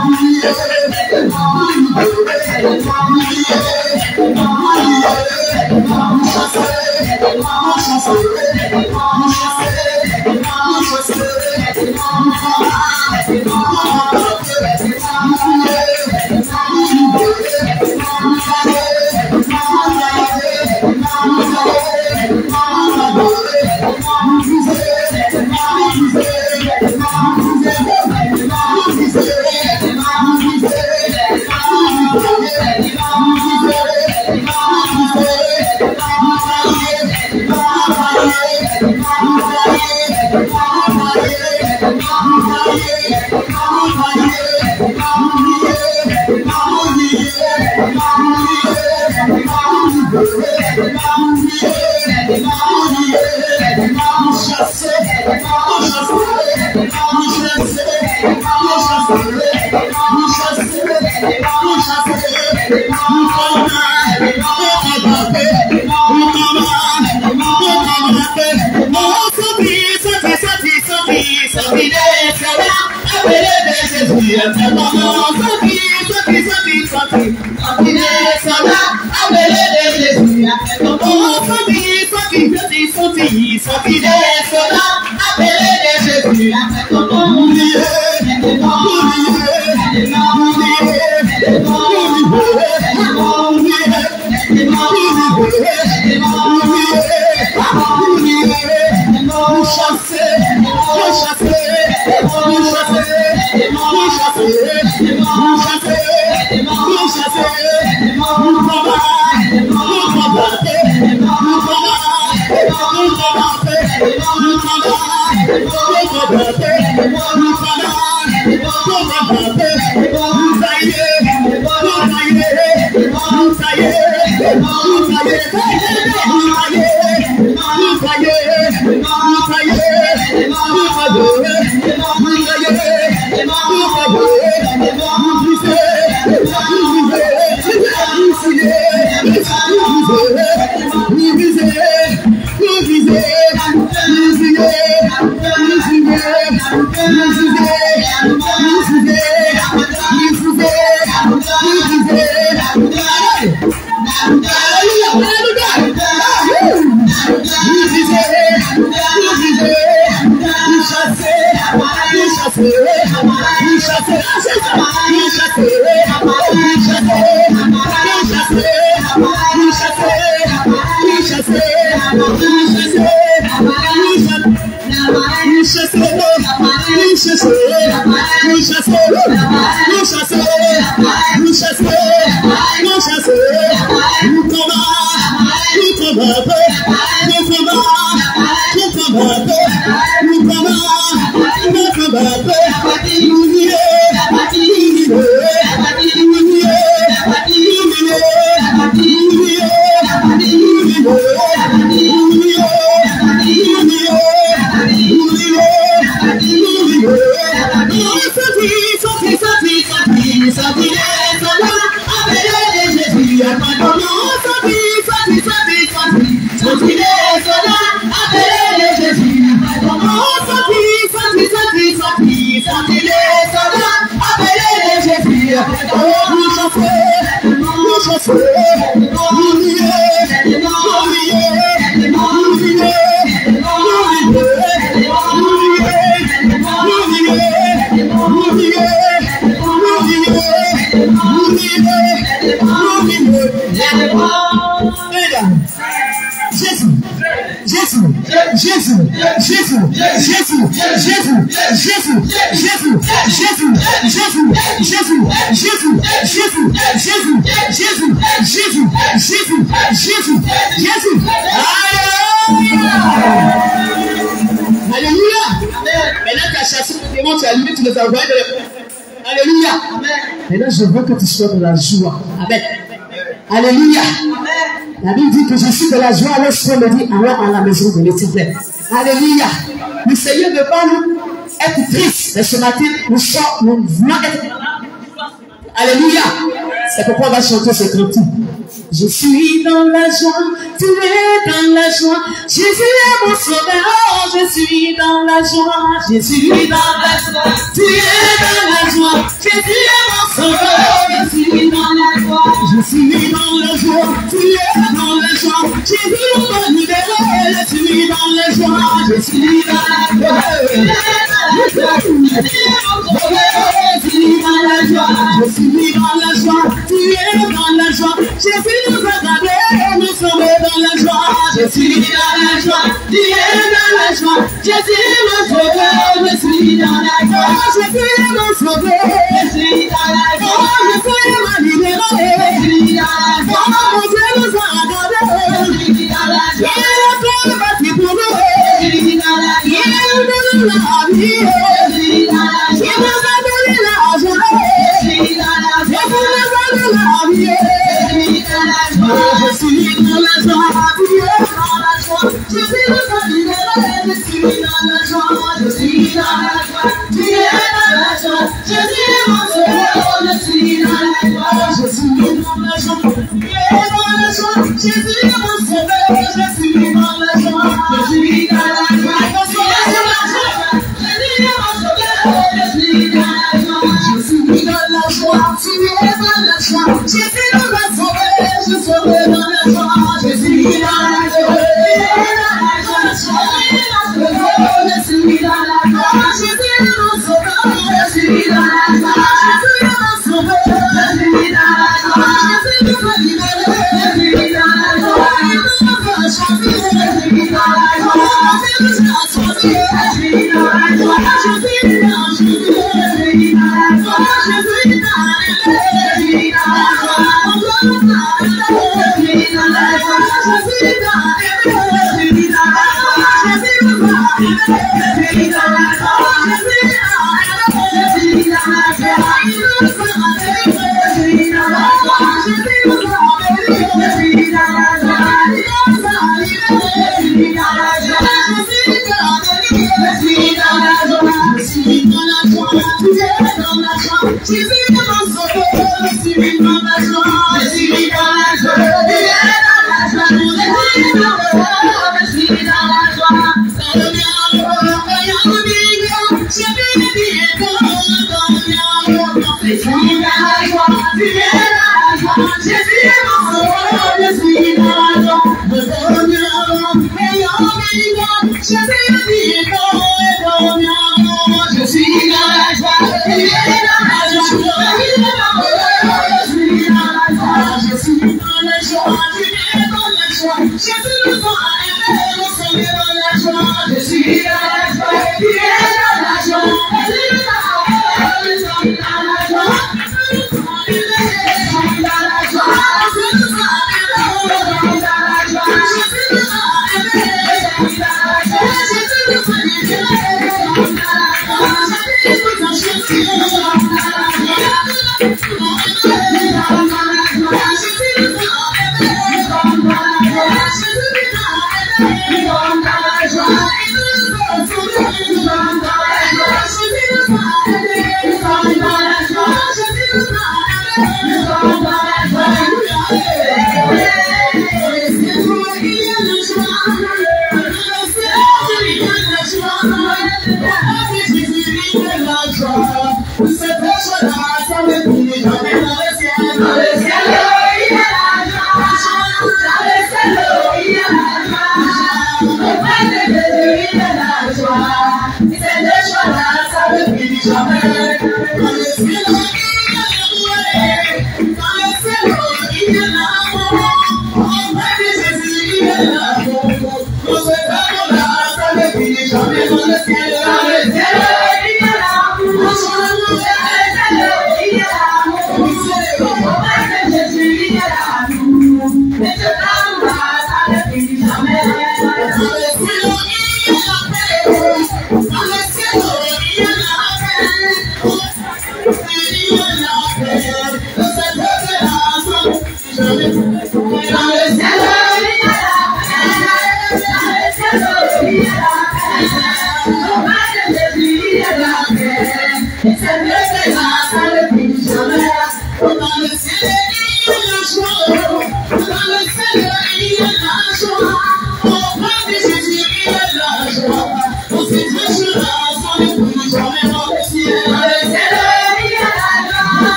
Alléluia. Et là, je veux que tu sois de la joie. Amen. Alléluia. La Bible dit que je suis de la joie. Alors, je me dis, allons à la maison de l'Éternel. Alléluia. Le Seigneur ne va nous être triste. Mais ce matin, nous voulons être. Alléluia. C'est pourquoi on va chanter ce cantique. Je suis dans la joie, tu es dans la joie. Jésus est mon sauveur, je suis dans la joie. Jésus est dans la joie, tu es dans la joie. Jésus est mon sauveur, je suis dans la joie. Je suis dans la joie, tu es dans la joie. Jésus est mon libéré, je suis dans la joie. Je suis dans la joie, je suis dans la joie. Je suis dans la joie, tu es dans la joie. Jésus nous a gardés, nous sommes dans la joie. Je suis dans la joie, tu es dans la joie. Jésus mon sauveur, je suis dans la joie. Jésus mon sauveur, je suis dans la joie. Jésus m'a libéré, je suis dans la joie. Mon Dieu nous a gardés, je suis dans la joie. Il a combattu pour nous, je suis dans la joie. Il nous l'a habillé, je suis dans la joie. Il nous a donné la joie, je suis dans la joie. Il nous a donné la vie. Je suis dans la joie, tu es dans la joie. Je suis dans la joie, je suis dans la joie. Tu es dans la joie, je suis mon sauveur, je suis dans la joie. Je suis dans la joie, tu es dans la joie. Jésus mon sauveur, je suis dans la joie. Je suis dans la joie, je suis dans la joie. Jésus mon sauveur, je suis dans la joie. Je suis dans la joie, tu es dans la joie. Jésus nous a sauvés, je serai dans la joie. Je suis dans la joie, je suis dans la joie. Jésus mon sauveur, je suis dans la joie. Jésus mon sauveur, je suis dans la joie. Jésus nous a libérés, je suis dans la joie. Il nous a fait chanter, je suis dans la joie. Jésus nous a sauvés, je suis dans la joie. Jésus nous a sauvés, je suis dans la joie. Jésus nous a libérés, je suis dans la joie.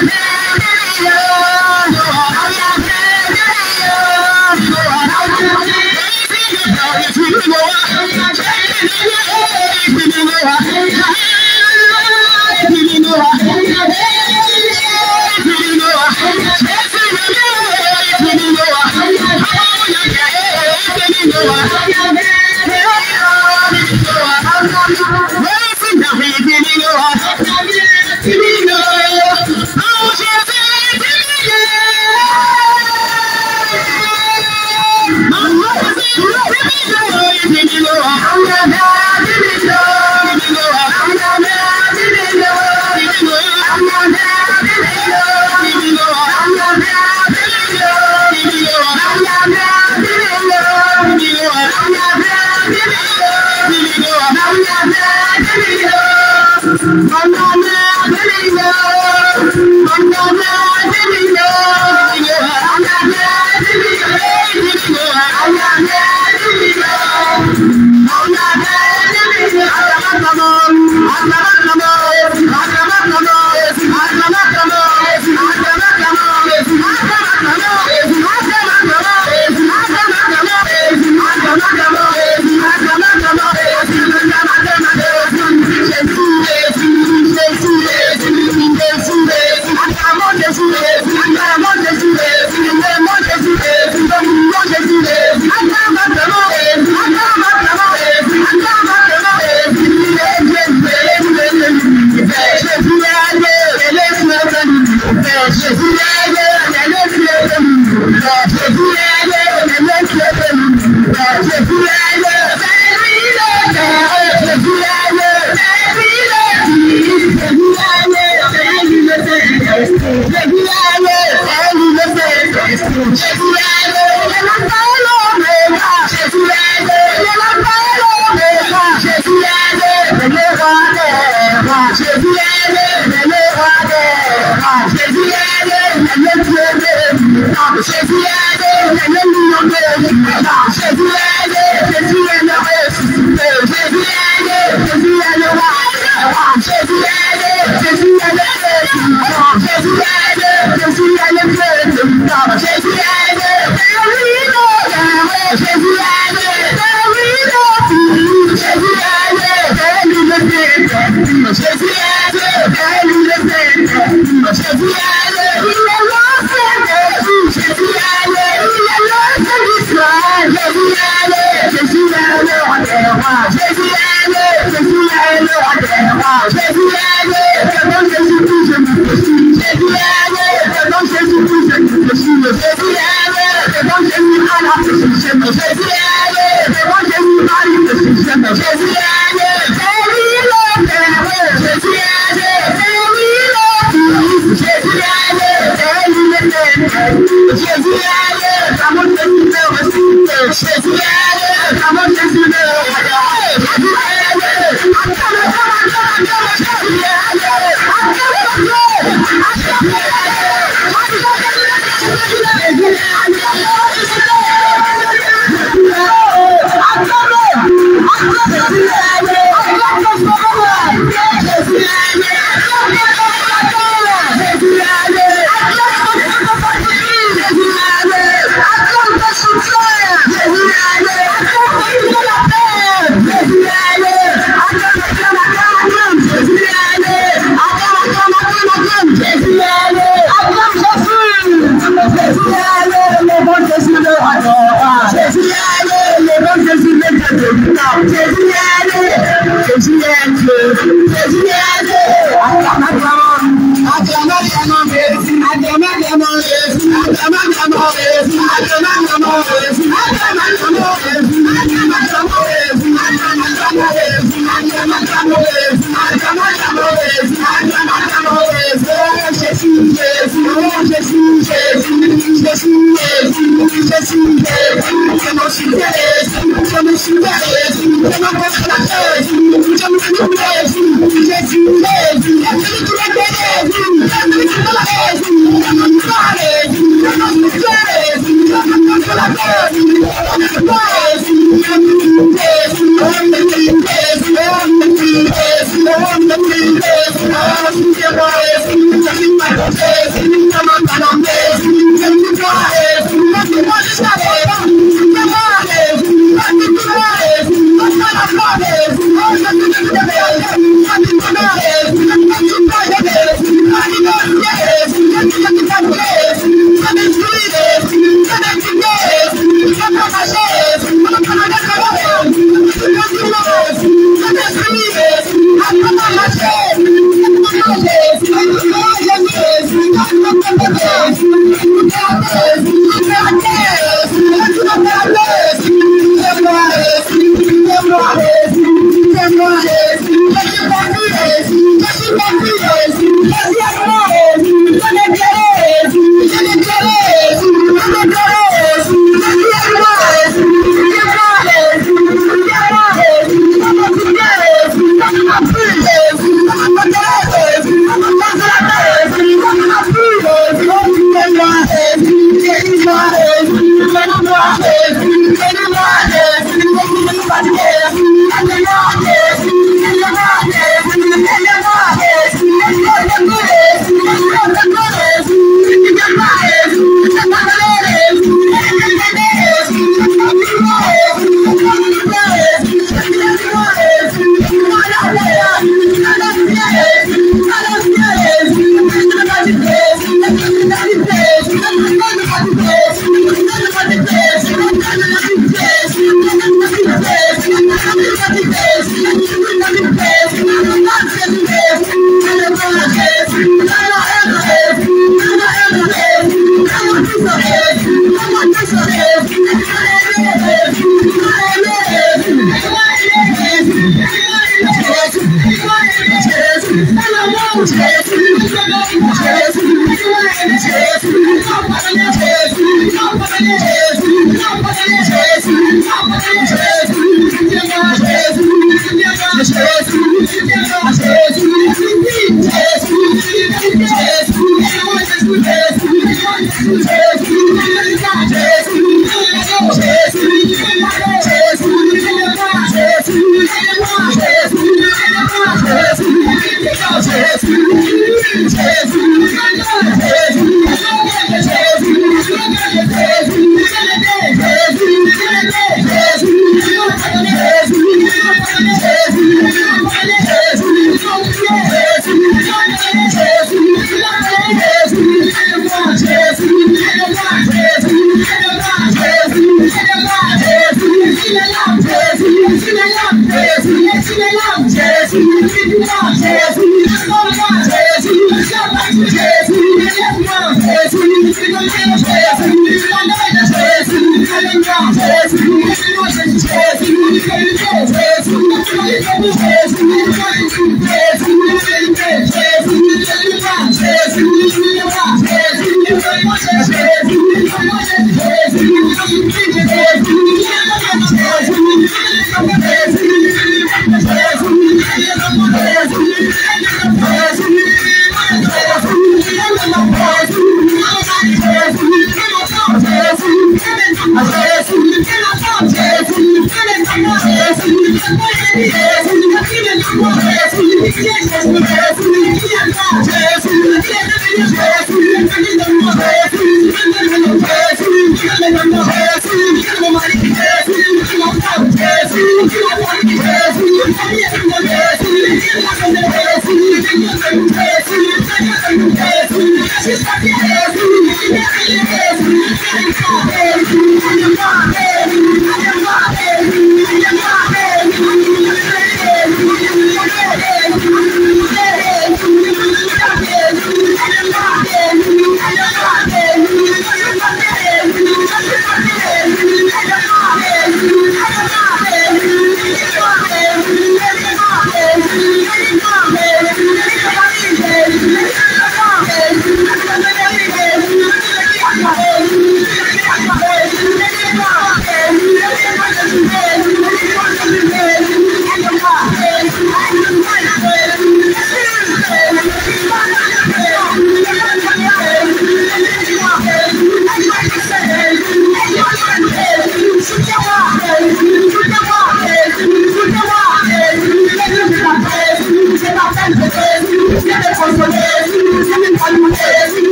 Hey!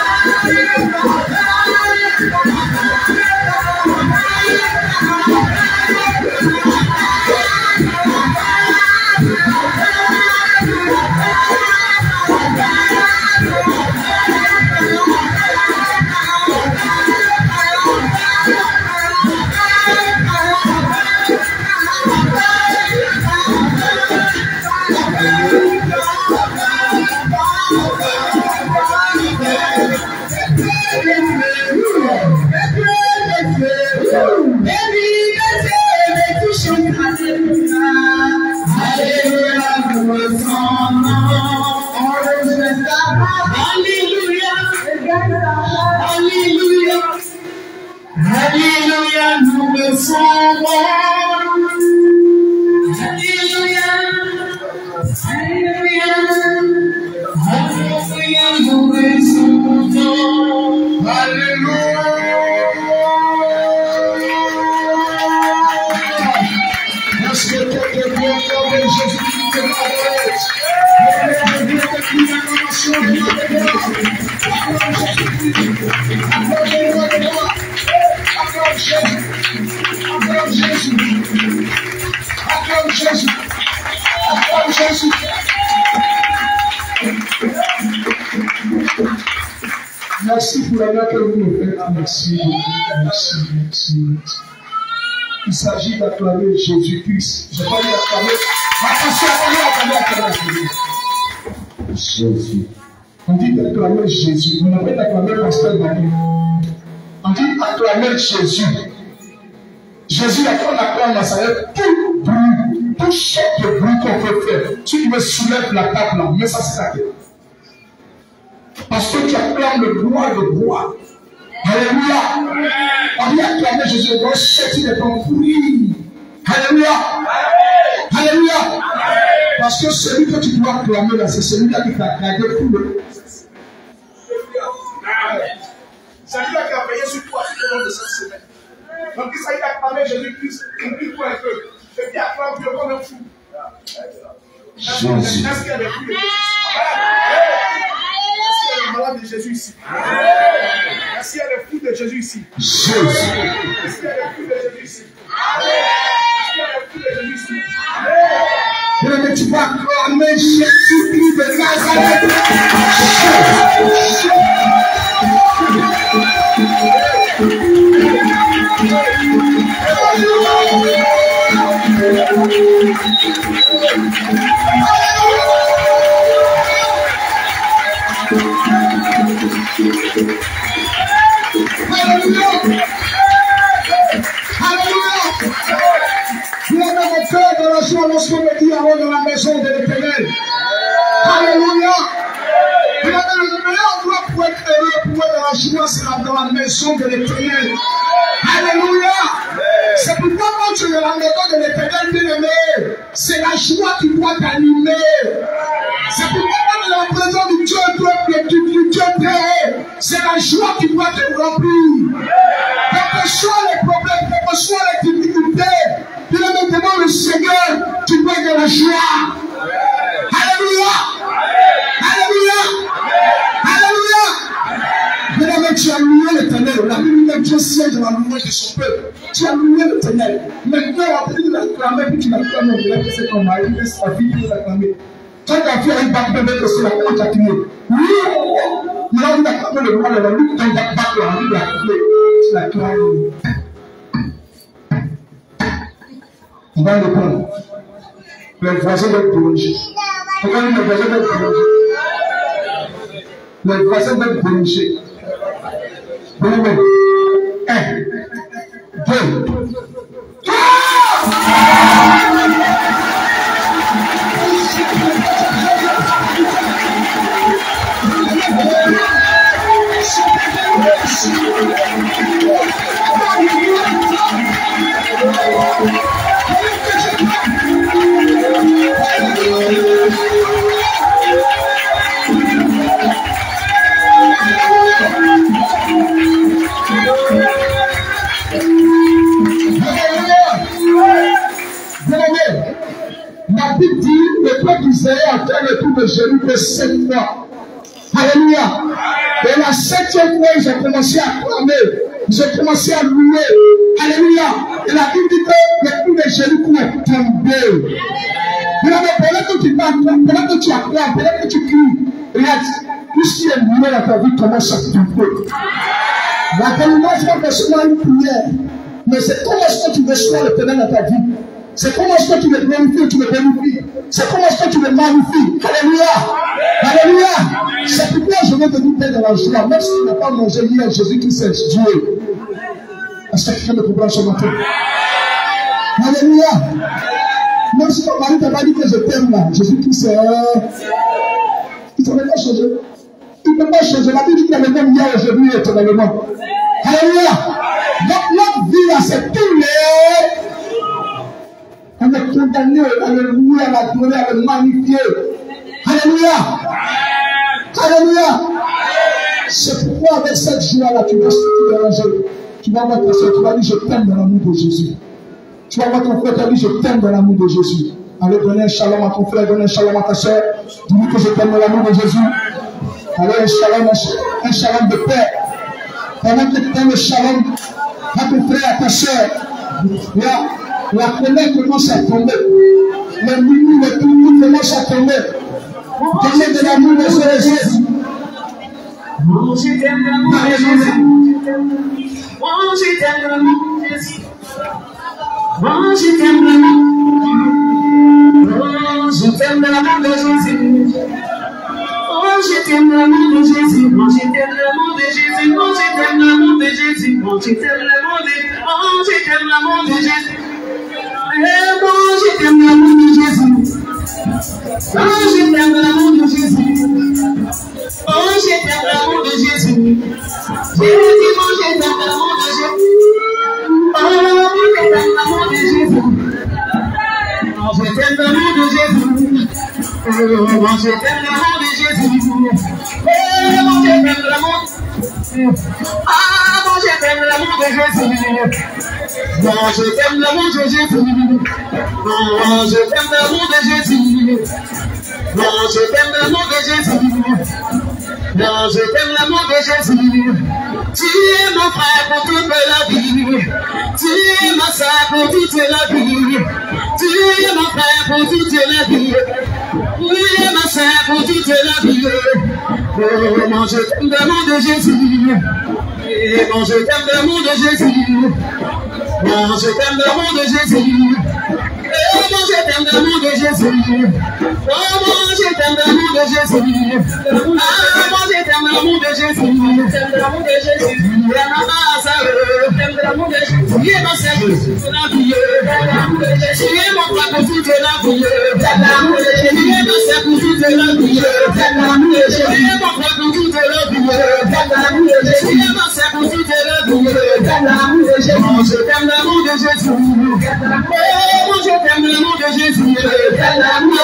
Alléluia, nous le sommes. Alléluia, Alléluia, Alléluia, nous le sommes. Alléluia. Est-ce que tu es bon comme Jésus te m'adresse? Acclame Jésus. Acclame Jésus. Acclame Jésus. Merci pour la main que vous me faites. Merci. Il s'agit d'acclamer Jésus-Christ. Je ne vais pas dire acclamer. Attention, acclamer. Jésus. On dit d'acclamer Jésus. On n'a pas d'acclamer Pasteur Daniel. On dit acclamer Jésus. Jésus, quand on acclame, ça veut dire tout bruit, tout sorte de bruit qu'on peut faire. Tu me soulèves la table là, mais ça c'est ça. Parce que tu acclames le bois de bois. Alléluia. On dit acclamer Jésus, on doit sortir de ton bruit. Alléluia. Alléluia. Parce que celui que tu dois acclamer là, c'est celui-là qui t'a gardé tout le. C'est lui qui a payé sur toi tout au long de cette semaine. Donc il s'agit d'acclamer Jésus-Christ. Oublie-toi un peu. Je dis acclame Dieu comme un fou. Jésus. Est-ce qu'il y a des fous de Jésus? Est-ce qu'il y a des malades de Jésus ici? Est-ce qu'il y a des fous de Jésus ici? Jésus. Est-ce qu'il y a des fous de Jésus ici? Est-ce qu'il y a des fous de Jésus ici? Mais tu vas acclamer Jésus-Christ de Nazareth. Lorsqu'on me dit allons dans la maison de l'Éternel. Alléluia. Le meilleur endroit pour être heureux, pour être dans la joie, c'est dans la maison de l'Éternel. Alléluia. C'est pourquoi quand tu es dans la maison de l'Éternel, bien-aimé, c'est la joie qui doit t'animer. C'est pourquoi quand tu es dans la présence du Dieu Père, c'est la joie qui doit te remplir. Quels que soient les problèmes, quelles que soient les difficultés, bien-aimé, devant le Seigneur, tu dois être dans la joie. Alléluia. Alléluia. Alléluia. Bien-aimé, tu as loué l'Éternel. La Bible dit Dieu siège dans la louange de son peuple. Tu as loué l'Éternel. Maintenant, après de l'acclamer, puis tu l'acclames, on dirait que c'est ton mari, que c'est ta vie qui l'acclamer. Quand ta fille a une batte bébé, que c'est la carte à tenir. Oui, il a envie d'acclamer le roi de la lutte, quand il va battre, il a envie d'acclamer. Tu l'acclames. On va le prendre. Les voisins veulent bouger. Regardez les voisins veulent bouger. Les voisins veulent bouger. Bon, 1, 2, 3. La Bible dit, le peuple d'Israël a fait le tour de Jérusalem 7 fois. Alléluia. Et la 7e fois, ils ont commencé à clamer. Ils ont commencé à louer. Alléluia. Et la Bible dit que le coup de Jéricho est tombé. Pendant que tu parles, pendant que tu acclames, pendant que tu cries, regarde, tout ce qui est lié dans ta vie commence à tomber. La délivrance n'est pas seulement une prière, mais c'est comment est-ce que tu reçois le Ténèbre dans ta vie. C'est comment est-ce que tu le glorifies ou tu le bénifies. C'est comment est-ce que tu le magnifies. Alléluia. Alléluia. C'est pourquoi je vais te dire dans la joie. Même si tu n'as pas mangé hier, Jésus-Christ est Dieu. Est-ce que quelqu'un me comprend ce matin? Alléluia. Même si ton mari t'a pas dit que je t'aime là, Jésus-Christ est... Il ne peut pas changer. Il ne peut pas changer. La Bible dit qu'il est le même hier, aujourd'hui et éternellement. Alléluia. Donc notre vie là, c'est tous les... On est condamné à le louer, à l'adorer, à le magnifier. Alléluia. Alléluia. C'est pourquoi avec cette joie-là, tu vas te déranger. Tu vas voir ta soeur, tu vas dire je t'aime dans l'amour de Jésus. Tu vas voir ton frère, tu vas dire je t'aime dans l'amour de Jésus. Allez, donner un shalom à ton frère, donner un shalom à ta soeur. Dis-lui que je t'aime dans l'amour de Jésus. Allez, un shalom de paix. Pendant que tu donnes le shalom à ton frère, à ta soeur. La colère commence à tomber. Les minuit, les pluies commencent à tomber. Donnez de l'amour de Jésus. Oh, je t'aime l'amour de Jésus. Oh, je t'aime l'amour de Jésus. Oh, je t'aime l'amour. Oh, je t'aime l'amour de Jésus. Oh, je t'aime l'amour de Jésus. Oh, je t'aime l'amour de Jésus. Oh, je t'aime l'amour de Jésus. Oh, je t'aime l'amour de Jésus. Oh, je t'aime l'amour de Jésus. Oh, je t'aime l'amour de Jésus. Oh, je t'aime l'amour de Jésus. Oh, je t'aime l'amour de Jésus. Jésus, moi, je t'aime l'amour de Jésus. Oh, je t'aime l'amour de Jésus. Oh, je t'aime l'amour de Jésus. Oh, je t'aime l'amour de Jésus. Oh, je t'aime l'amour. Ah, moi, je t'aime l'amour de Jésus. Oh, je t'aime l'amour de Jésus. Oh, je t'aime l'amour de Jésus. Oh, je t'aime l'amour de Jésus. Non, je t'aime l'amour de Jésus. Tu es mon frère pour toute la vie. Tu es ma sœur pour toute la vie. Tu es mon frère pour toute la vie. Tu es ma sœur pour toute la vie. Oh, non, je t'aime l'amour de Jésus. Non, je t'aime l'amour de Jésus. Non, je t'aime l'amour de Jésus. Oh, moi je t'aime l'amour de Jésus. Oh, moi je t'aime l'amour de Jésus. Ah, moi je t'aime l'amour de Jésus. T'aimes l'amour de Jésus. T'aimes l'amour de Jésus. Tu es ma sœur pour toute la vie. Tu es mon frère pour toute la vie. T'aimes l'amour de Jésus. Tu es ma sœur pour toute la vie. T'aimes l'amour de Jésus. Tu es mon frère pour toute la vie. T'aimes l'amour de Jésus. Tu es ma sœur pour toute la vie. T'aimes l'amour de Jésus. Oh, je t'aime l'amour de Jésus. Oh, moi je t'aime l'amour de Jésus. Je t'aime l'amour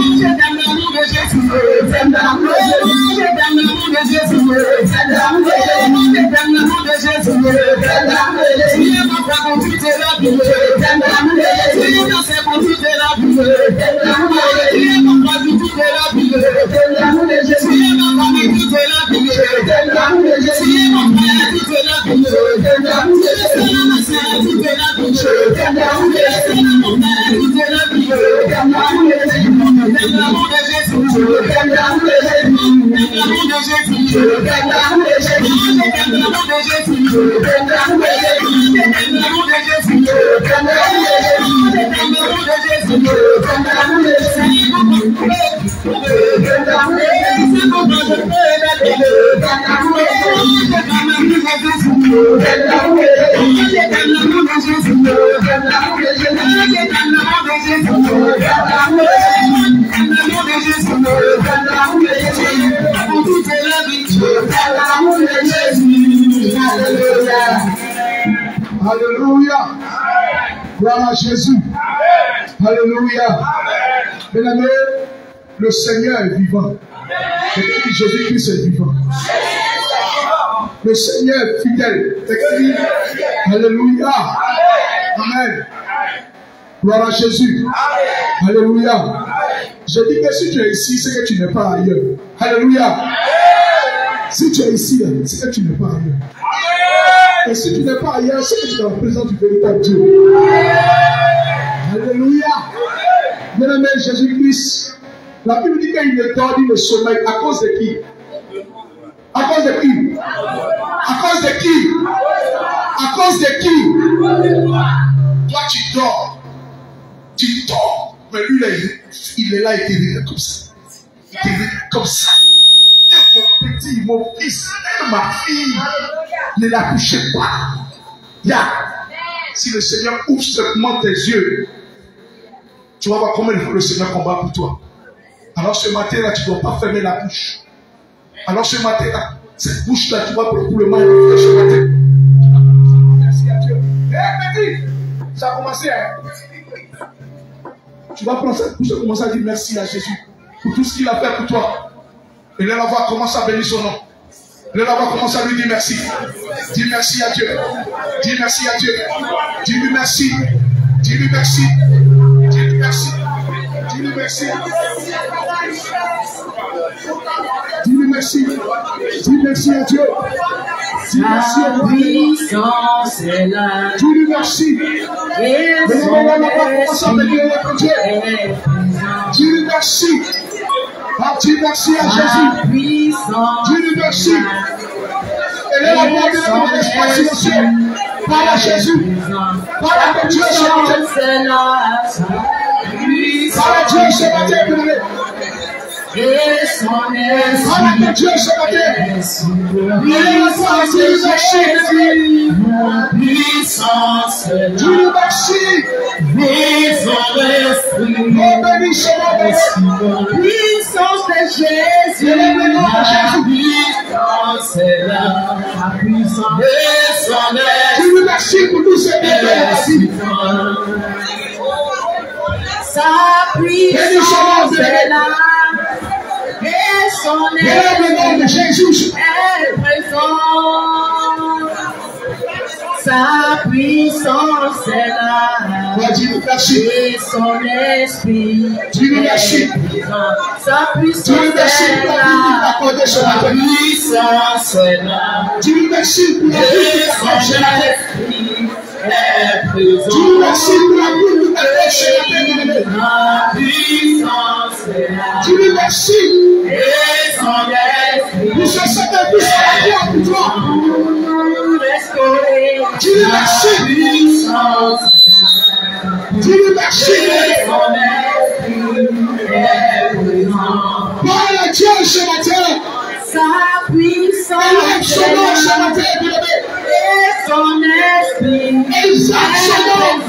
de Jésus. Je t'aime l'amour de Jésus. Je t'aime l'amour de Jésus. Je t'aime l'amour de Jésus. Je t'aime l'amour de Jésus. Je t'aime l'amour de Jésus. Tu es mon frère pour toute la vie. Je t'aime l'amour de Jésus. Tu es ma sœur pour toute la vie. Je t'aime l'amour de Jésus. Tu es mon frère pour toute la vie. Je t'aime l'amour de Jésus. Tu es ma famille toute la vie. Je t'aime l'amour de Jésus. Tu es mon frère toute la vie. Je t'aime l'amour de Jésus. Tu es ma sœur toute la vie. Je t'aime l'amour de Jésus. Tu es mon frère toute la vie. Je t'aime l'amour de Jésus. Je t'aime l'amour de Jésus. Je t'aime l'amour de Jésus. Je t'aime l'amour de Jésus. Je t'aime l'amour de Jésus. Je t'aime l'amour de Jésus. Je t'aime l'amour de Jésus. Je t'aime l'amour de Jésus. Je t'aime l'amour de Jésus. Je t'aime l'amour de Jésus. Je t'aime l'amour de Jésus. Je t'aime l'amour de Jésus. C'est pourquoi je fais la télé. Je t'aime l'amour de Jésus. Je t'aime l'amour de Jésus. Je t'aime l'amour de Jésus. Je t'aime l'amour de Jésus. Je t'aime l'amour de Jésus. Je t'aime l'amour de Jésus. Je t'aime l'amour de Jésus. Pour toute la vie, je t'aime l'amour de Jésus. Alléluia. Alléluia. Gloire à Jésus. Alléluia. Bien-aimé, le Seigneur est vivant. Jésus-Christ est vivant. Le Seigneur est fidèle. Alléluia. Amen. Gloire à Jésus. Alléluia. Je dis que si tu es ici, c'est que tu n'es pas ailleurs. Alléluia. Si tu es ici, c'est que tu n'es pas ailleurs. Et si tu n'es pas ailleurs, c'est que tu es en présence du véritable Dieu. Alléluia. Bien-aimé Jésus-Christ, la Bible dit qu'il est tordu le sommeil. À cause de qui? À cause de qui? À cause de qui? À cause de qui? Toi tu dors. Tu dors. Mais lui, il est là, il te réveille comme ça. Il te réveille comme ça. Mon petit, mon fils, ma fille, ne la couchez pas. Si le Seigneur ouvre seulement tes yeux, tu vas voir comment le Seigneur combat pour toi. Alors ce matin-là, tu ne dois pas fermer la bouche. Alors ce matin-là, cette bouche-là, tu vas pour le mal ce matin. Merci à Dieu. Petit, ça a commencé. Tu vas prendre cette bouche et commencer à dire merci à Jésus pour tout ce qu'il a fait pour toi. Et là, on va commencer à bénir son nom. Là, on va commencer à lui dire merci. Dis merci à Dieu. Dis merci à Dieu. Dis-lui merci. Dis-lui merci. Dis-lui merci. Dis-lui merci. Dis-lui merci. Dis merci à Dieu. Dis merci à Dieu. Dis-lui merci. Dis-lui merci. Dis merci à Jésus. Dis-lui merci. Et là, la voix de l'espace silencieux. Parle à Jésus. Parle à Dieu ce matin. Parle à Dieu ce matin. Parle à Dieu ce matin. Dis-lui merci. Oh, bénis ce moment. Puissance de Jésus, la puissance est là, la puissance de son esprit. Dis-lui merci pour tout ce que sa puissance est là, et son esprit est présent. Sa puissance est là, et son esprit est présent. Sa puissance est là, sa puissance est là, et son esprit est présent. Sa puissance est là, dis-lui merci. et son esprit Pour ce sacrifice à la croix pour toi. Dis-lui merci. Dis-lui merci. Parle à Dieu ce matin. Sa puissance Élève son nom ce matin, bien-aimé. et son esprit Exalte son nom.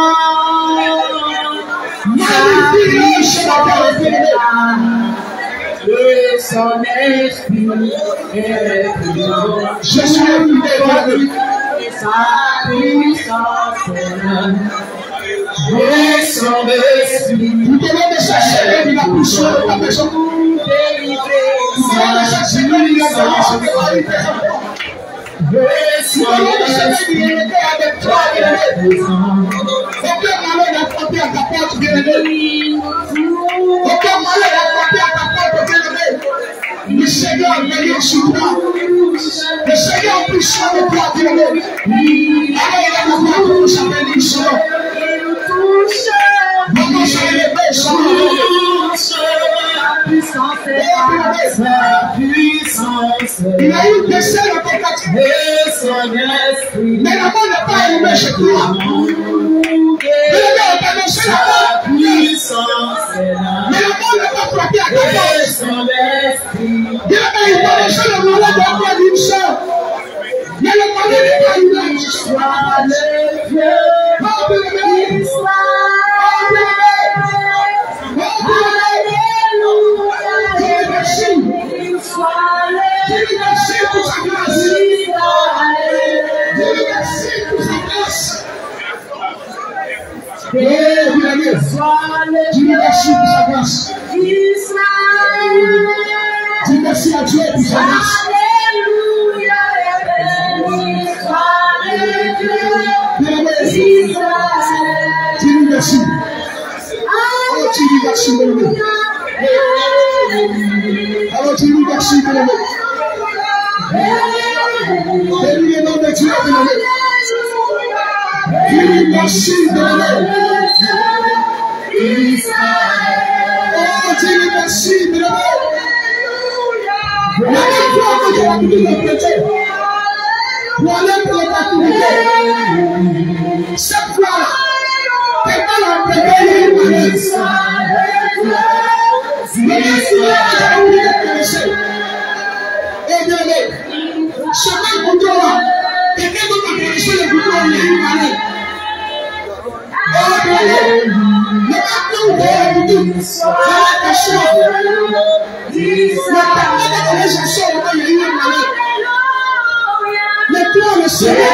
Magnifie-le ce matin, bien-aimé. Et son esprit est présent. Jésus est venu bien-aimé. Sa puissance est là, et son esprit Vous devez de chercher de la poussière de ta maison. Vous devez de chercher de la poussière de ta maison. Vous devez de chercher de l'unité avec toi, bien-aimé. Aucun malheur n'a frappé à ta porte, bien-aimé. Aucun malheur n'a frappé à ta porte, bien-aimé. Le Seigneur veille sur toi. Le Seigneur prie sur toi, bien-aimé. Alors il a la porte pour sa bénédiction. Comment se lever son nom? Il a eu des selles à ton quartier. Mais la mort n'a pas allumé chez toi. Mais le gars a annoncé la mort. Mais la mort n'a pas frappé à ta porte. Il a annoncé le malade d'envoi d'une soeur. Mais le malade n'est pas allumé. Oh, bien-aimé. Dis merci pour sa grâce. Dis merci à Dieu pour sa grâce. Dis merci. Oh, dis merci, mon Dieu. Alors dis merci, mon Dieu. merci, bien-aimé. Oh, Dieu, merci, bien-aimé. Même toi, quand tu vas quitter le chrétien, pour aller pour la captivité, cette fois-là, t'es pas la préparer. Eh bien, chemin pour toi, quelqu'un d'autre a conditionné le bouton, il y a une année. Oh, bien, le matin où il y a un bouton, ça va être chaud. Le papier de la gestion, il y a une année. Mais toi, le Seigneur,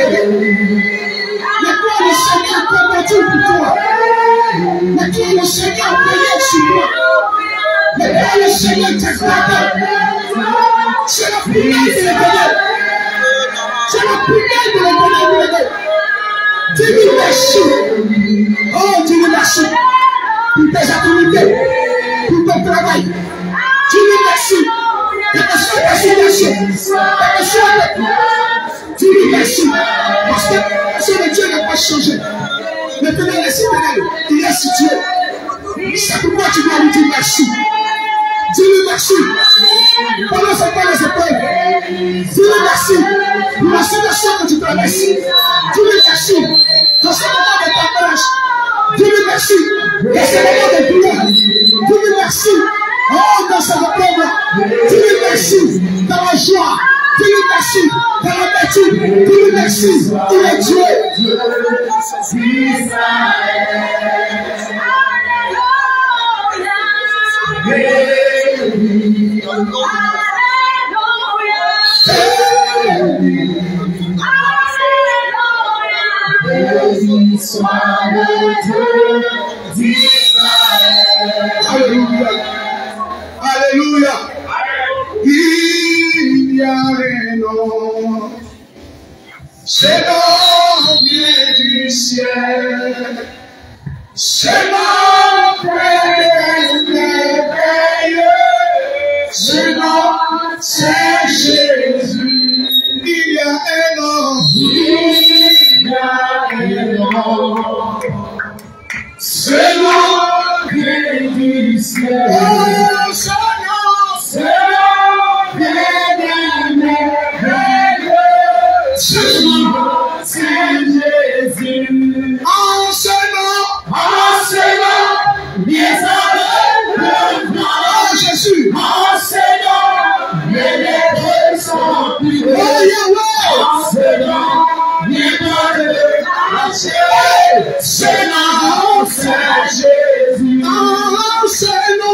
mais toi, le Seigneur a combattu pour toi. Mais toi, le Seigneur a payé sur toi. Mais toi, le Seigneur t'a gardé. C'est la prière de l'Éternel. C'est la prière de l'Éternel. Dis-lui merci. Oh, dis-lui merci. Pour tes activités, pour ton travail. Dis-lui merci. Dis-lui merci. Parce que ce que Dieu n'a pas changé. L'Éternel est éternel. Il est situé. C'est pourquoi tu dois lui dire merci. Dis-lui merci. Pendant ce temps les épreuves. Dis-lui merci. Pour la situation que tu traverses. Dis-lui merci. Dans ce moment de ta marche. Dis-lui merci. Dans ce moment de douleur. Dis-lui merci. Oh, dans ce moment. Dis-lui merci. Dans la joie. Dis-lui merci. Dans la bêtise. Dis-lui merci. Il est Dieu. Alléluia. Alléluia. Il y a un nom. C'est l'envie du ciel. C'est l'envie merveilleux. C'est nom, c'est Jésus. Il y a un nom. Il y a un nom. C'est l'envie du ciel. Oh, c'est l'envie merveilleux. C'est nom, c'est Jésus. Oh, c'est nom, les aveugles. Oh, Jésus. Oh, c'est nom, les lépreux sont plus. Oh, Yahweh. Oh, c'est nom, les morts marcher. C'est nom, c'est Jésus. Oh, c'est nom,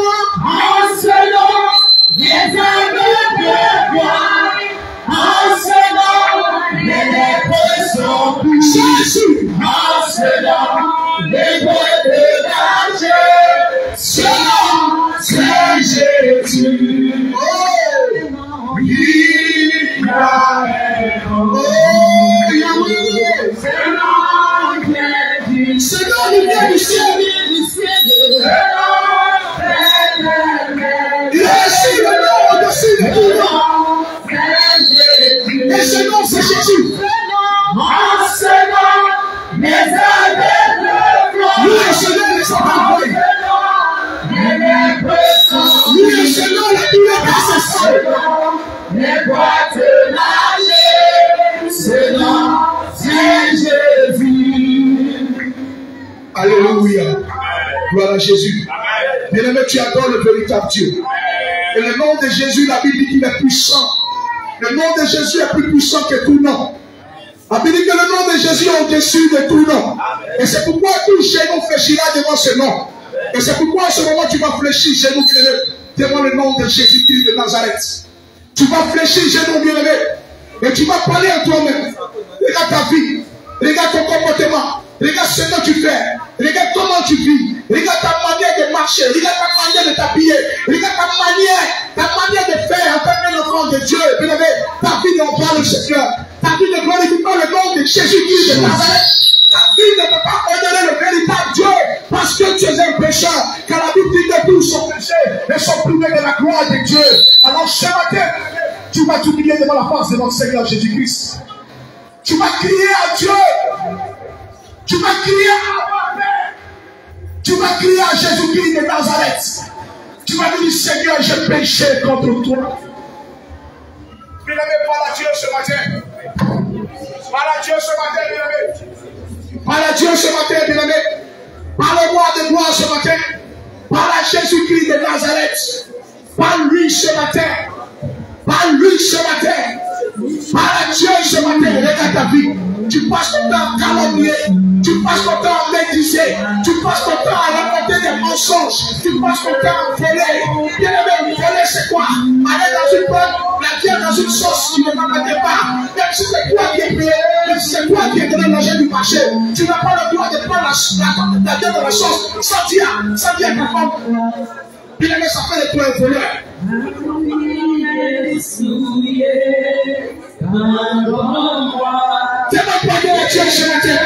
les aveugles voient. Oh, c'est nom, les lépreux sont plus. Jésus. Oh, c'est nom, les morts marcher. C'est nom, c'est Jésus. Oh, il y a un nom. Oh, Yahweh. C'est nom qui vient du ciel. Il est ici le nom au-dessus de tout nom. Et ce nom, c'est Jésus. Nous recevons les enfants. Nous recevons la douleur nécessaire. Les boîtes nager, c'est nom, c'est Jésus. Alléluia. Gloire à Jésus. Bien-aimé, tu adores le véritable Dieu. Et le nom de Jésus, la Bible dit qu'il est puissant. Le nom de Jésus est plus puissant que tout nom. La Bible dit que le nom de Jésus est au-dessus de tout nom. Et c'est pourquoi tout genou fléchira devant ce nom. Et c'est pourquoi à ce moment tu vas fléchir genou bien-aimé devant le nom de Jésus-Christ de Nazareth. Tu vas fléchir genou bien-aimé. Et tu vas parler à toi-même. Regarde ta vie. Regarde ton comportement. Regarde ce que tu fais. Regarde comment tu vis. Regarde ta manière de marcher. Regarde ta manière de t'habiller. Regarde ta manière de faire en tant qu'enfant de Dieu. Bien-aimé, ta vie n'en parle le Seigneur. Ta vie ne glorifie pas le nom de Jésus-Christ de Nazareth. Ta vie ne peut pas honorer le véritable Dieu parce que tu es un pécheur. Car la Bible dit que tous sont péchés et sont privés de la gloire de Dieu. Alors ce matin, tu vas t'humilier devant la face de notre Seigneur Jésus-Christ. Tu vas crier à Dieu. Tu vas crier à ma Père. Tu vas crier à Jésus-Christ de Nazareth. Tu vas dire, Seigneur, j'ai péché contre toi. Bien-aimé, parle à Dieu ce matin. Parle à Dieu ce matin, bien-aimé. Parle à Dieu ce matin, bien-aimé. Parle-moi de moi ce matin. Parle à Jésus-Christ de Nazareth. Parle-lui ce matin. Parle-lui ce matin. Parle à Dieu ce matin. Regarde ta vie. Tu passes ton temps à calomnier. Tu passes ton temps à médiser. Tu passes ton temps à raconter des mensonges. Tu passes ton temps à voler. Bien-aimé, voler c'est quoi? Aller dans une bonne, la vie dans une sauce qui ne m'attendait pas. Même si c'est toi qui es payé, même si c'est toi qui es donné l'argent du marché, tu n'as pas le droit de prendre la vie de la sauce sans dire ta femme. Bien-aimé, ça fait de toi un voleur. Demande pardon à Dieu ce matin.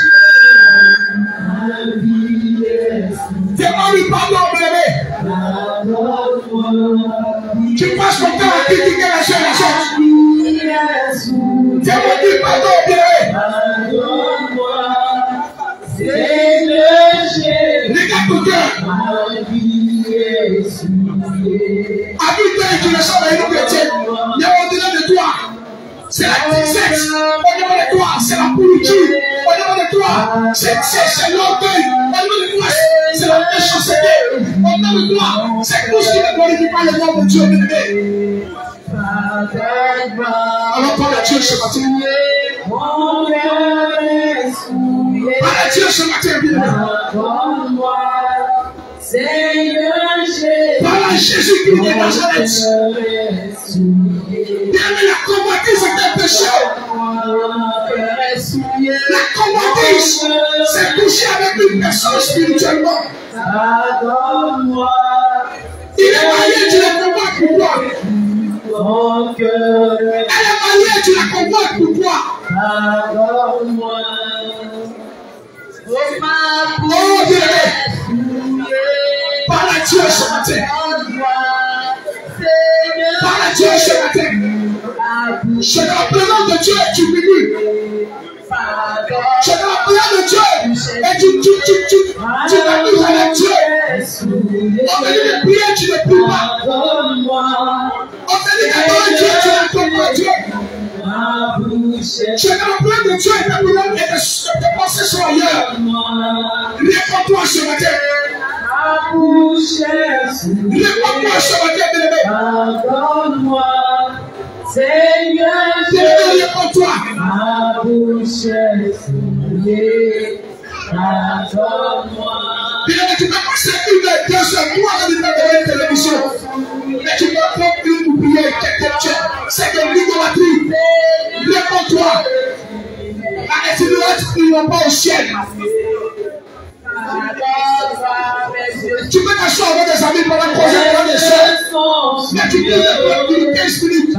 Demande pardon, bébé. Tu passes ton temps à critiquer la chair, la chose. Demande pardon, bébé. Regarde ton cœur. Habite et tu le sens dans une chrétienne. Mais au-delà de toi, c'est la tristesse. Au-delà de toi, c'est la pourriture. Au-delà de toi, c'est l'orgueil. Au-delà de toi, c'est la méchanceté. Au-delà de toi, c'est tout ce qui ne glorifie pas le nom de Dieu, bien-aimé. Alors parle à Dieu ce matin. Parle à Dieu ce matin, bien-aimé. Parle à Jésus-Christ de Nazareth. Bien-aimé, la convoitise est un péché. La convoitise, c'est coucher avec une personne spirituellement. Il est marié, tu la convoites pour toi. Elle est mariée, tu la convoites pour toi. Oh, bien-aimé. Parle à Dieu ce matin. Parle à Dieu ce matin. Je te rappelle de Dieu et tu m'humiles. Je te rappelle de Dieu et tu t'amuses avec Dieu. On te dit de prier, tu ne pries pas. On te dit d'adorer Dieu, tu n'adores pas Dieu. Je te rappelle de Dieu et de penser sur ailleurs. Réponds-toi ce matin. Réponds-moi ce matin, bien-aimé. Pardonne-moi, Seigneur, réponds-toi. Ma bouche est souillée. Pardonne-moi. Bien-aimé, tu peux passer 1 heure, 2 heures, 3 heures de temps devant une télévision. Mais tu peux prendre une prière, c'est de l'idolâtrie. Réponds-toi. Arrête de l'être, ils n'ont pas au ciel. Tu peux t'asseoir avec des amis pendant causer pendant des soeurs. Mais tu peux les 15 minutes.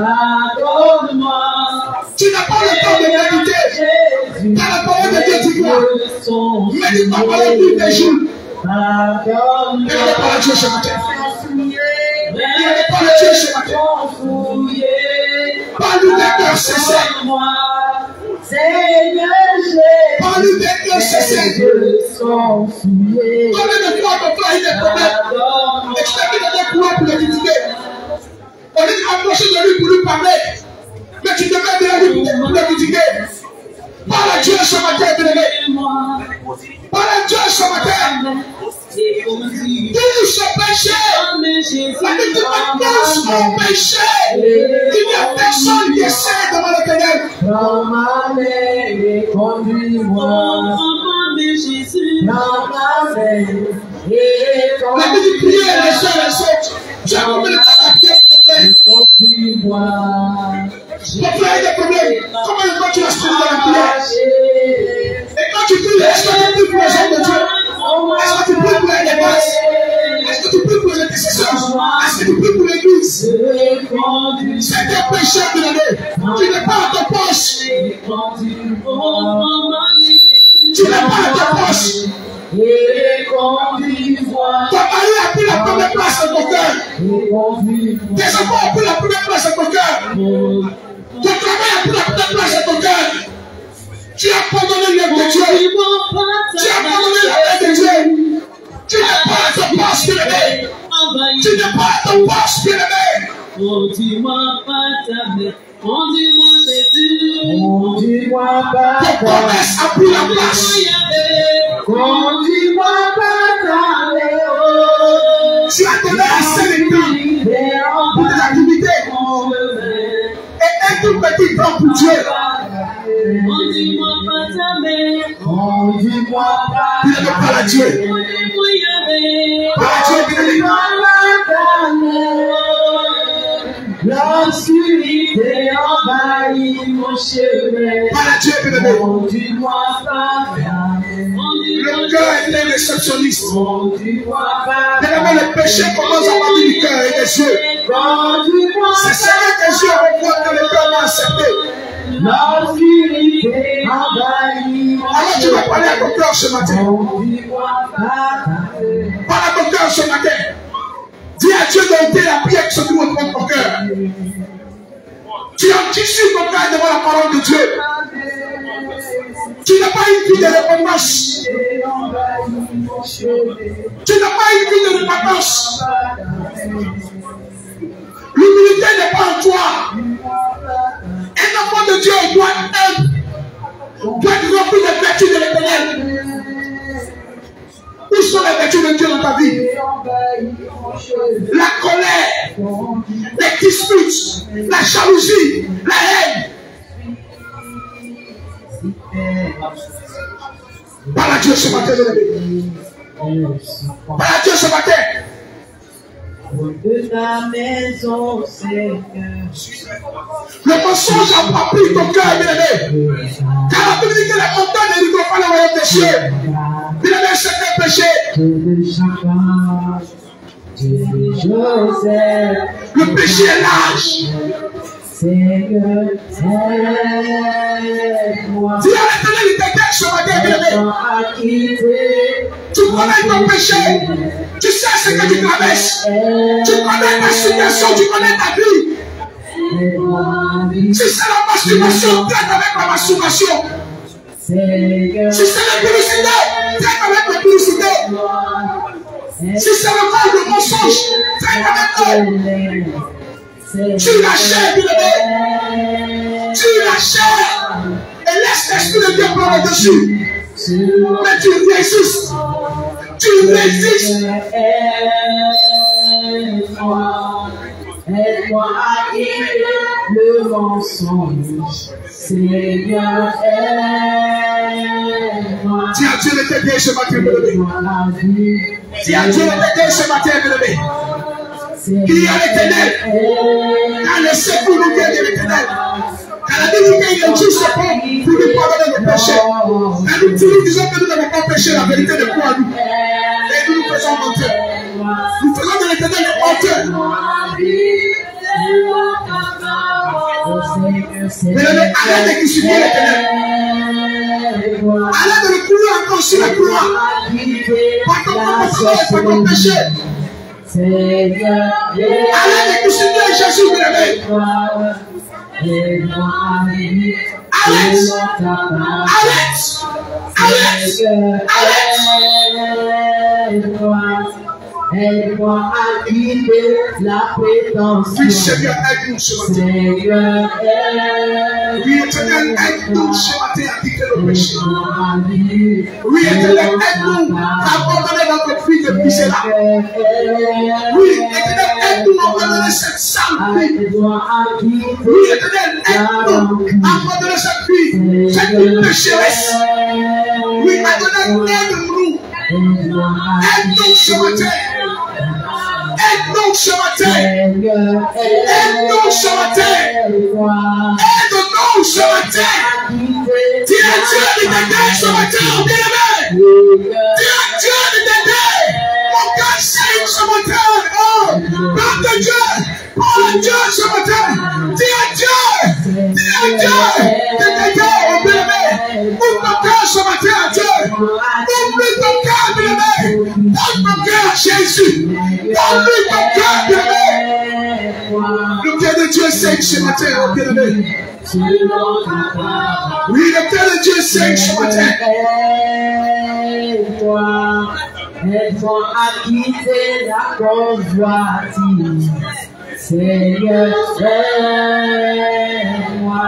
Tu n'as pas le temps de méditer. Dans la parole de Dieu, tu dois. Médite ta parole tous les jours. Et on n'est pas à Dieu ce matin. Et on n'est pas à Dieu ce matin. Parle-nous des cœurs sincères. Parle-nous des cœurs sincères. Combien de fois ton frère a des problèmes et tu t'as mis dans des couloirs pour le critiquer? On est approché de lui pour lui parler, mais tu te mets derrière lui pour le critiquer. Parle à Dieu ce matin, bien-aimé. Parle à Dieu ce matin. Tout ce péché, la Bible dit tous ont péché. Il n'y a personne qui essaie devant l'Éternel. Prends ma main et conduis-moi. Prends ma main et conduis-moi. La Bible dit prier les uns les autres. Tu as compris le conduis-moi. Ton frère a des problèmes. Combien de fois tu as suivi dans la prière? Et quand tu pries, est-ce que tu pries pour les hommes de Dieu? Est-ce que tu pries pour les bases? Est-ce que tu pries pour les intercesseurs? Est-ce que tu pries pour l'église? C'est un péché de l'année. Tu n'es pas à ta poche. Tu n'es pas à ta poche. Ton mari a pris la première place dans ton cœur. Tes enfants ont pris la première place dans ton cœur. Ton travail a pris la première place dans ton cœur. Tu as abandonné l'œuvre de Dieu. Tu as abandonné la main de Dieu. Tu n'es pas à ton poste, bien-aimé. Tu n'es pas à ton poste, bien-aimé. Conduis-moi par ta main. Conduis-moi Jésus. Conduis-moi par Ton promesse a pris la place. Conduis-moi par ta main. Tu as donné assez de temps pour tes activités. Et un tout petit temps pour Dieu. Conduis-moi par ta main. Conduis-moi par Il ne veut pas la Dieu. Par la Dieu, bien-aimé. L'obscurité envahit mon chemin. Par la Dieu, bien-aimé. Conduis-moi par ta main. Le cœur est un réceptionniste. Conduis-moi par ta Bien-aimé, le péché commence à partir du cœur et des yeux. Conduis-moi C'est ce que tes yeux revoient que le cœur va accepter. l'obscurité envahit mon Alors tu vas parler à ton cœur ce matin. Conduis-moi par ta main. Parle à ton cœur ce matin. Dis à Dieu d'ôter la prière qui se trouve dans ton cœur. Tu sur ton cœur devant la parole de Dieu. Tu n'as pas une vie de repentance. Tu n'as pas une vie de repentance. L'humilité n'est pas en toi. Un enfant de Dieu doit être rempli des vertus de l'Éternel. Où sont les vertus de Dieu dans ta vie? La colère, les disputes, la jalousie, la haine. Par la Dieu ce matin, par la Dieu ce matin. De ta maison, Seigneur. Le mensonge a pris ton cœur, bien-aimé. Car la Bible dit que les montagnes ne livrent pas le royaume des cieux. Bien-aimé, c'est un péché. Le péché est large. Seigneur, aide-moi. Dis à l'Éternel, il t'aide ce matin, bien-aimé. Tu connais ton péché. Tu sais ce que tu traverses. Tu connais ta situation, tu connais ta vie. Si c'est la masturbation, traite avec la masturbation. Si c'est la publicité, traite avec la publicité. Si c'est le mal, le mensonge, traite avec eux. Tu la chair, bien-aimé. Tu la chair. Et laisse l'esprit de Dieu prendre le dessus. Mais tu résistes. Tu résistes. Aide-moi à quitter le mensonge. Seigneur, aide-moi. Dis à Dieu de t'aider ce matin, bien-aimé. Dis à Dieu de t'aider ce matin, bien-aimé. Crie à l'Éternel. Car le secours nous vient de l'Éternel. Car la Bible dit qu'il est juste pour nous pardonner nos péchés. Car nous disons que nous n'avons pas péché, la vérité de quoi nous. Et nous nous faisons mentir. Nous faisons de l'Éternel le menteur. Bien-aimé, arrête de critiquer l'Éternel. Arrête de le courir encore sur la croix. Par ton propre et par ton péché. Arrête de critiquer Jésus, bien-aimé. Arrête. Arrête. Arrête. Aide-moi à quitter la prétention. Oui, Seigneur, aide-nous ce matin. Oui, Éternel, aide-nous ce matin à quitter le péché. Oui, Éternel, aide-nous à abandonner notre vie de misérable. Oui, Éternel, aide-nous à abandonner cette sale vie. Oui, Éternel, aide-nous à abandonner cette vie pécheresse. Oui, Éternel, aide-nous. Aide-nous ce matin. Aide-nous ce matin. Aide-nous ce matin. Aide-nous ce matin. Dis à Dieu de t'aider ce matin, bien-aimé. Dis à Dieu de t'aider. Mon cœur saigne ce matin. Oh, parle de Dieu. Parle de Dieu ce matin. Dis à Dieu. Dis à Dieu de t'aider, oh bien-aimé. Ouvre ton cœur ce matin à Dieu. Ouvre ton cœur, bien-aimé. Donne ton cœur à Jésus. Donne-lui ton cœur, bien-aimé. Le cœur de Dieu saigne ce matin, oh bien-aimé. Oui, le cœur de Dieu saigne ce matin. Aide-moi à quitter la convoitise. Seigneur, aide-moi.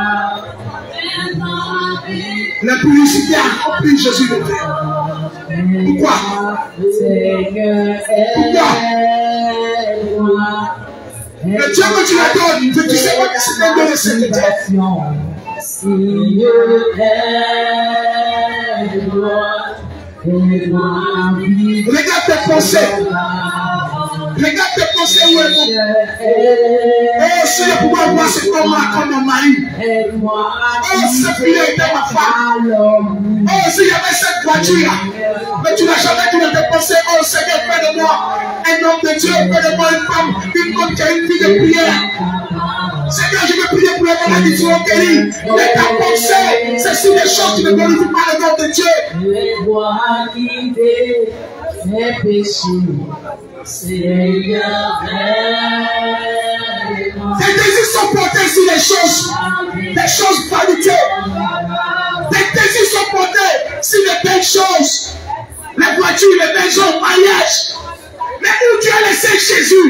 La publicité a rempli Jésus de terre. Pourquoi? Seigneur, aide-moi. Le Dieu que tu la donnes, tu ne sais pas que c'est un de cette terre. Seigneur, aide-moi. Regarde tes pensées. Regarde tes pensées où elles vont. Oh, si je pouvais voir cet homme-là comme mon mari. Oh, cette fille était ma femme. Oh, s'il y avait cette voiture-là. Mais tu n'as jamais dit de tes pensées. Oh, Seigneur, fais de moi un homme de Dieu. Fais de moi une femme qui a une vie de prière. Seigneur, je veux prier pour les malades qui seront guéris. Mais ta pensée, c'est sur les choses qui ne glorifient pas le nom de Dieu. Aide-moi à quitter mes péchés. Seigneur, aide-moi. Tes désirs sont portés sur les choses vanitées. Tes désirs sont portés sur les belles choses. Les voitures, les maisons, le mariage. Mais où tu as laissé Jésus?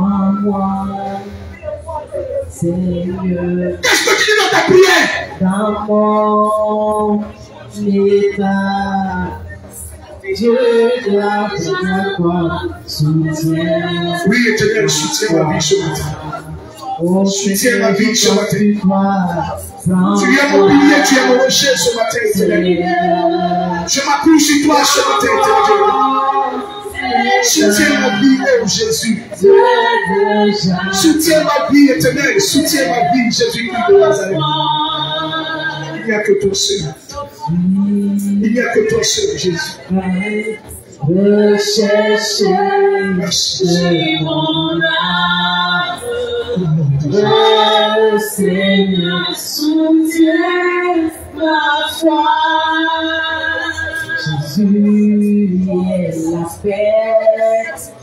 Seigneur, qu'est-ce que tu dis dans ta prière? Dans mon état, Dieu de la foi, soutiens. Oui, Éternel, soutiens ma vie ce matin. Soutiens ma vie ce matin. Tu es mon pilier, tu es mon rocher ce matin, Éternel. Je m'appuie sur toi ce matin, Éternel. Soutiens ma vie, oh Jésus. Soutiens ma vie, Éternel. Soutiens ma vie, Jésus-Christ de Nazareth. Il n'y a que toi seul. Il n'y a que toi seul, Jésus. Recherchez mon âme. Le Seigneur soutient ma foi. Jésus est la paix.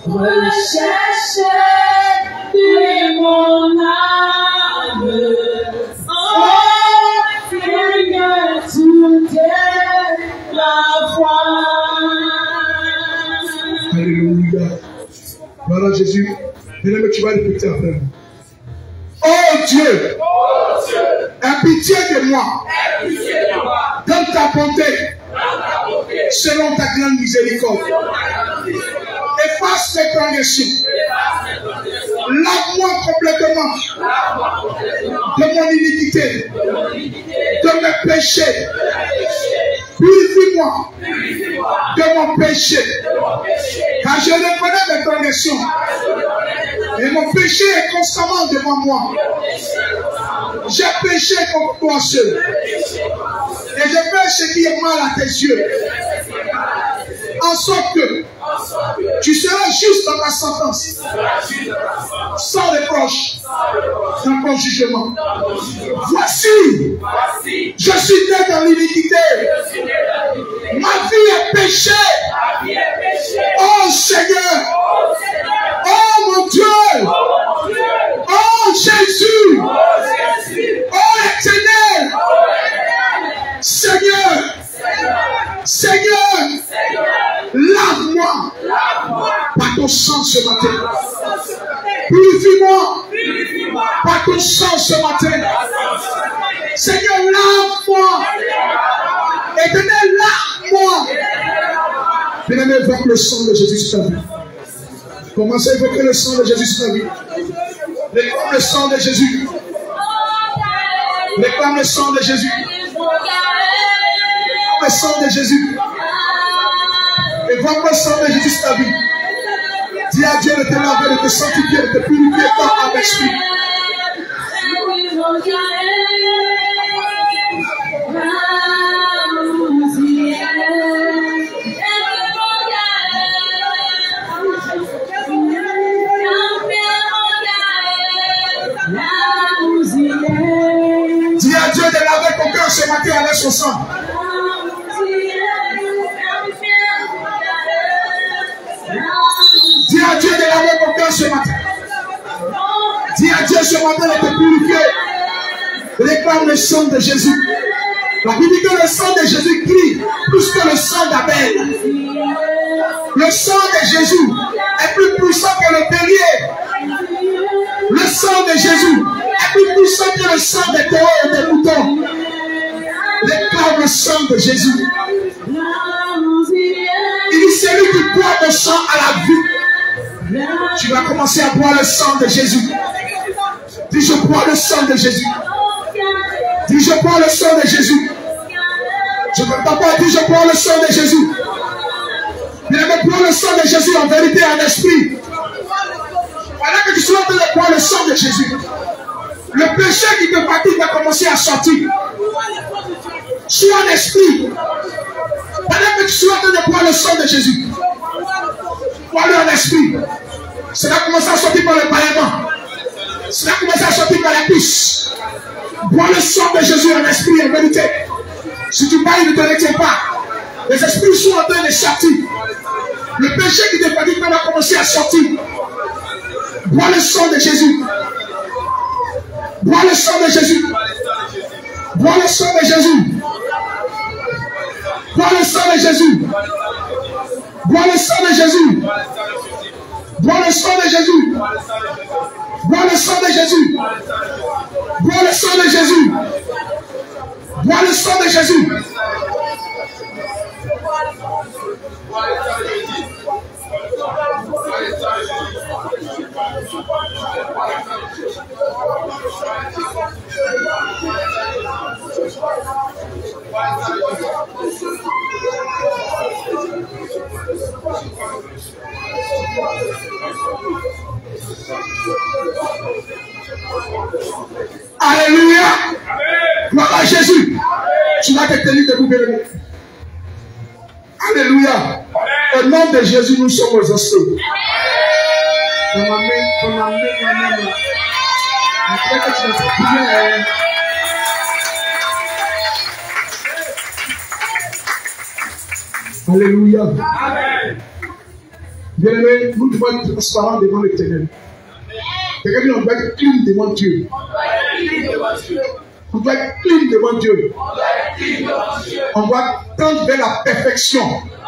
Recherchez mon âme. Oh, Seigneur soutient ma foi. Alléluia. Voilà Jésus. Bien-aimé, tu vas répéter après moi. Oh Dieu, aie pitié de moi. Dans ta bonté, selon ta grande miséricorde. Efface mes transgressions. Lave-moi complètement de mon iniquité, de mes péchés. Purifie-moi de mon péché. Car je reconnais mes transgressions. Et mon péché est constamment devant moi. J'ai péché contre toi seul. Et je fais ce qui est mal à tes yeux. En sorte que tu seras juste dans ta sentence. Sans reproche dans ton jugement. Voici, je suis né dans l'iniquité. Ma vie est péché. Oh Seigneur. Oh mon Dieu. Oh Jésus. Oh Éternel. Seigneur. Seigneur. Lave-moi par ton sang ce matin. Purifie-moi par ton sang ce matin. Seigneur, lave-moi. Éternel, lave-moi. Bien-aimé, évoque le sang de Jésus sur ta vie. Commencez à évoquer le sang de Jésus sur ta vie. Réclame le sang de Jésus. Réclame le sang de Jésus. Le sang de Jésus. Évoque le sang de Jésus sur ta vie. Dis à Dieu de te laver, de te sanctifier, de te purifier corps, âme, esprit. Dis à Dieu de laver ton cœur ce matin avec son sang. Dis à Dieu de laver ton cœur ce matin. Dis à Dieu ce matin de te purifier. Réclame le sang de Jésus. La Bible dit que le sang de Jésus crie plus que le sang d'Abel. Le sang de Jésus est plus puissant que le bélier. Le sang de Jésus est plus puissant que le sang des taureaux et des moutons. Réclame le sang de Jésus. Il dit celui qui boit le sang à la vie. Tu vas commencer à boire le sang de Jésus. Dis je bois le sang de Jésus. Dis je bois le sang de Jésus. Je ne t'entends pas dire je bois le sang de Jésus. Il me boire le sang de Jésus en vérité et en esprit. Pendant que tu sois en train de boire le sang de Jésus, le péché qui te fatigue va commencer à sortir. Sois en esprit. Pendant que tu sois en train de boire le sang de Jésus, bois-le en esprit. Cela va commencer à sortir par le bâillement. Cela va commencer à sortir par la cuisse. Bois le sang de Jésus en esprit et en vérité. Si tu bailles, ne te retiens pas. Les esprits sont en train de sortir. Le péché qui te fatigue va commencer à sortir. Bois le sang de Jésus. Bois le sang de Jésus. Bois le sang de Jésus. Bois le sang de Jésus. Bois le sang de Jésus. Bois le sang de Jésus. Bois le sang de Jésus. Bois le sang de Jésus. Bois le sang de Jésus. Alléluia. Gloire à Jésus. Tu vas te tenir debout, bien-aimé. Alléluia. Au nom de Jésus, nous sommes exaucés. Après que tu vas prier. Alléluia. Bien-aimé, nous devons être transparents devant l'Éternel. Quelqu'un dit on doit être clean devant Dieu. On doit être clean devant Dieu. On doit tendre vers la perfection.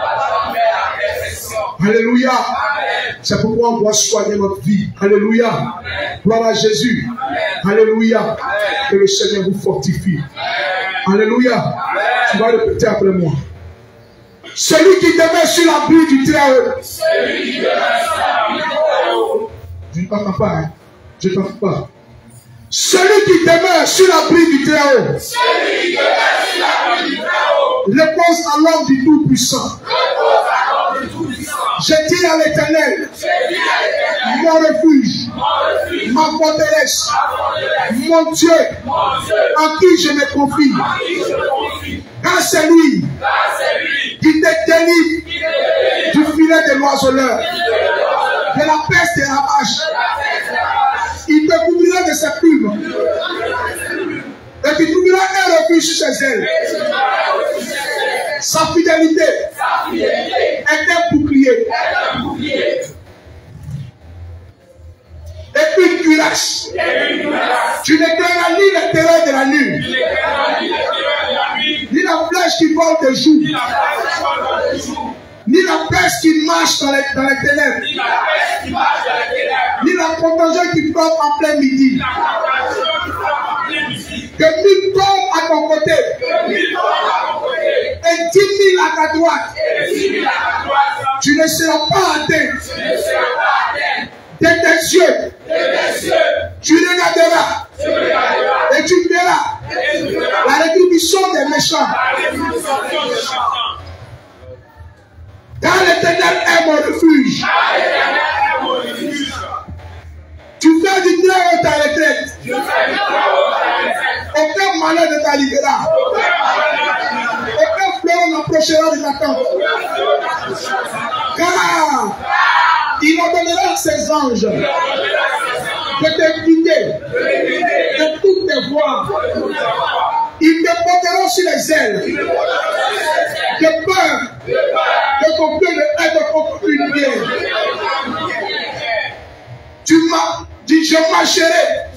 Alléluia. C'est pourquoi on doit soigner notre vie. Alléluia. Gloire à Jésus. Alléluia. Que le Seigneur vous fortifie. Alléluia. Tu vas répéter après moi. Celui qui demeure sur l'abri du Très-Haut. Je ne t'entends pas. Hein? Je ne t'entends pas. Celui qui demeure sur l'abri du Très-Haut repose à l'ombre du Tout-Puissant. Je dis à l'Éternel, mon refuge, ma forteresse, mon Dieu, en qui je me confie. Car c'est lui qui te délivre du filet de l'oiseleur, de la peste des ravages. Il te couvrira de ses plumes et tu trouveras un refuge sur ses ailes. Sa fidélité est un bouclier. Et puis une cuirasse. Tu ne craindras ni le terreur de la nuit, ni la flèche qui vole de jour, ni la peste qui marche dans les ténèbres, ni la contagion qui frappe en plein midi. Que 1000 tombent à ton côté et 10 000 à ta droite. Tu ne seras pas atteint. De tes yeux, tu regarderas et tu verras la rétribution des méchants. Car l'Éternel est mon refuge. Tu fais du Très-Haut ta retraite. Aucun malheur ne t'arrivera. Aucun fleuron n'approchera de ta tente. Car il ordonnera à ses anges de te guider de toutes tes voies. Ils te porteront sur les ailes. De peur de ton pied ne être contre une pierre. Tu m'as dit, je marcherai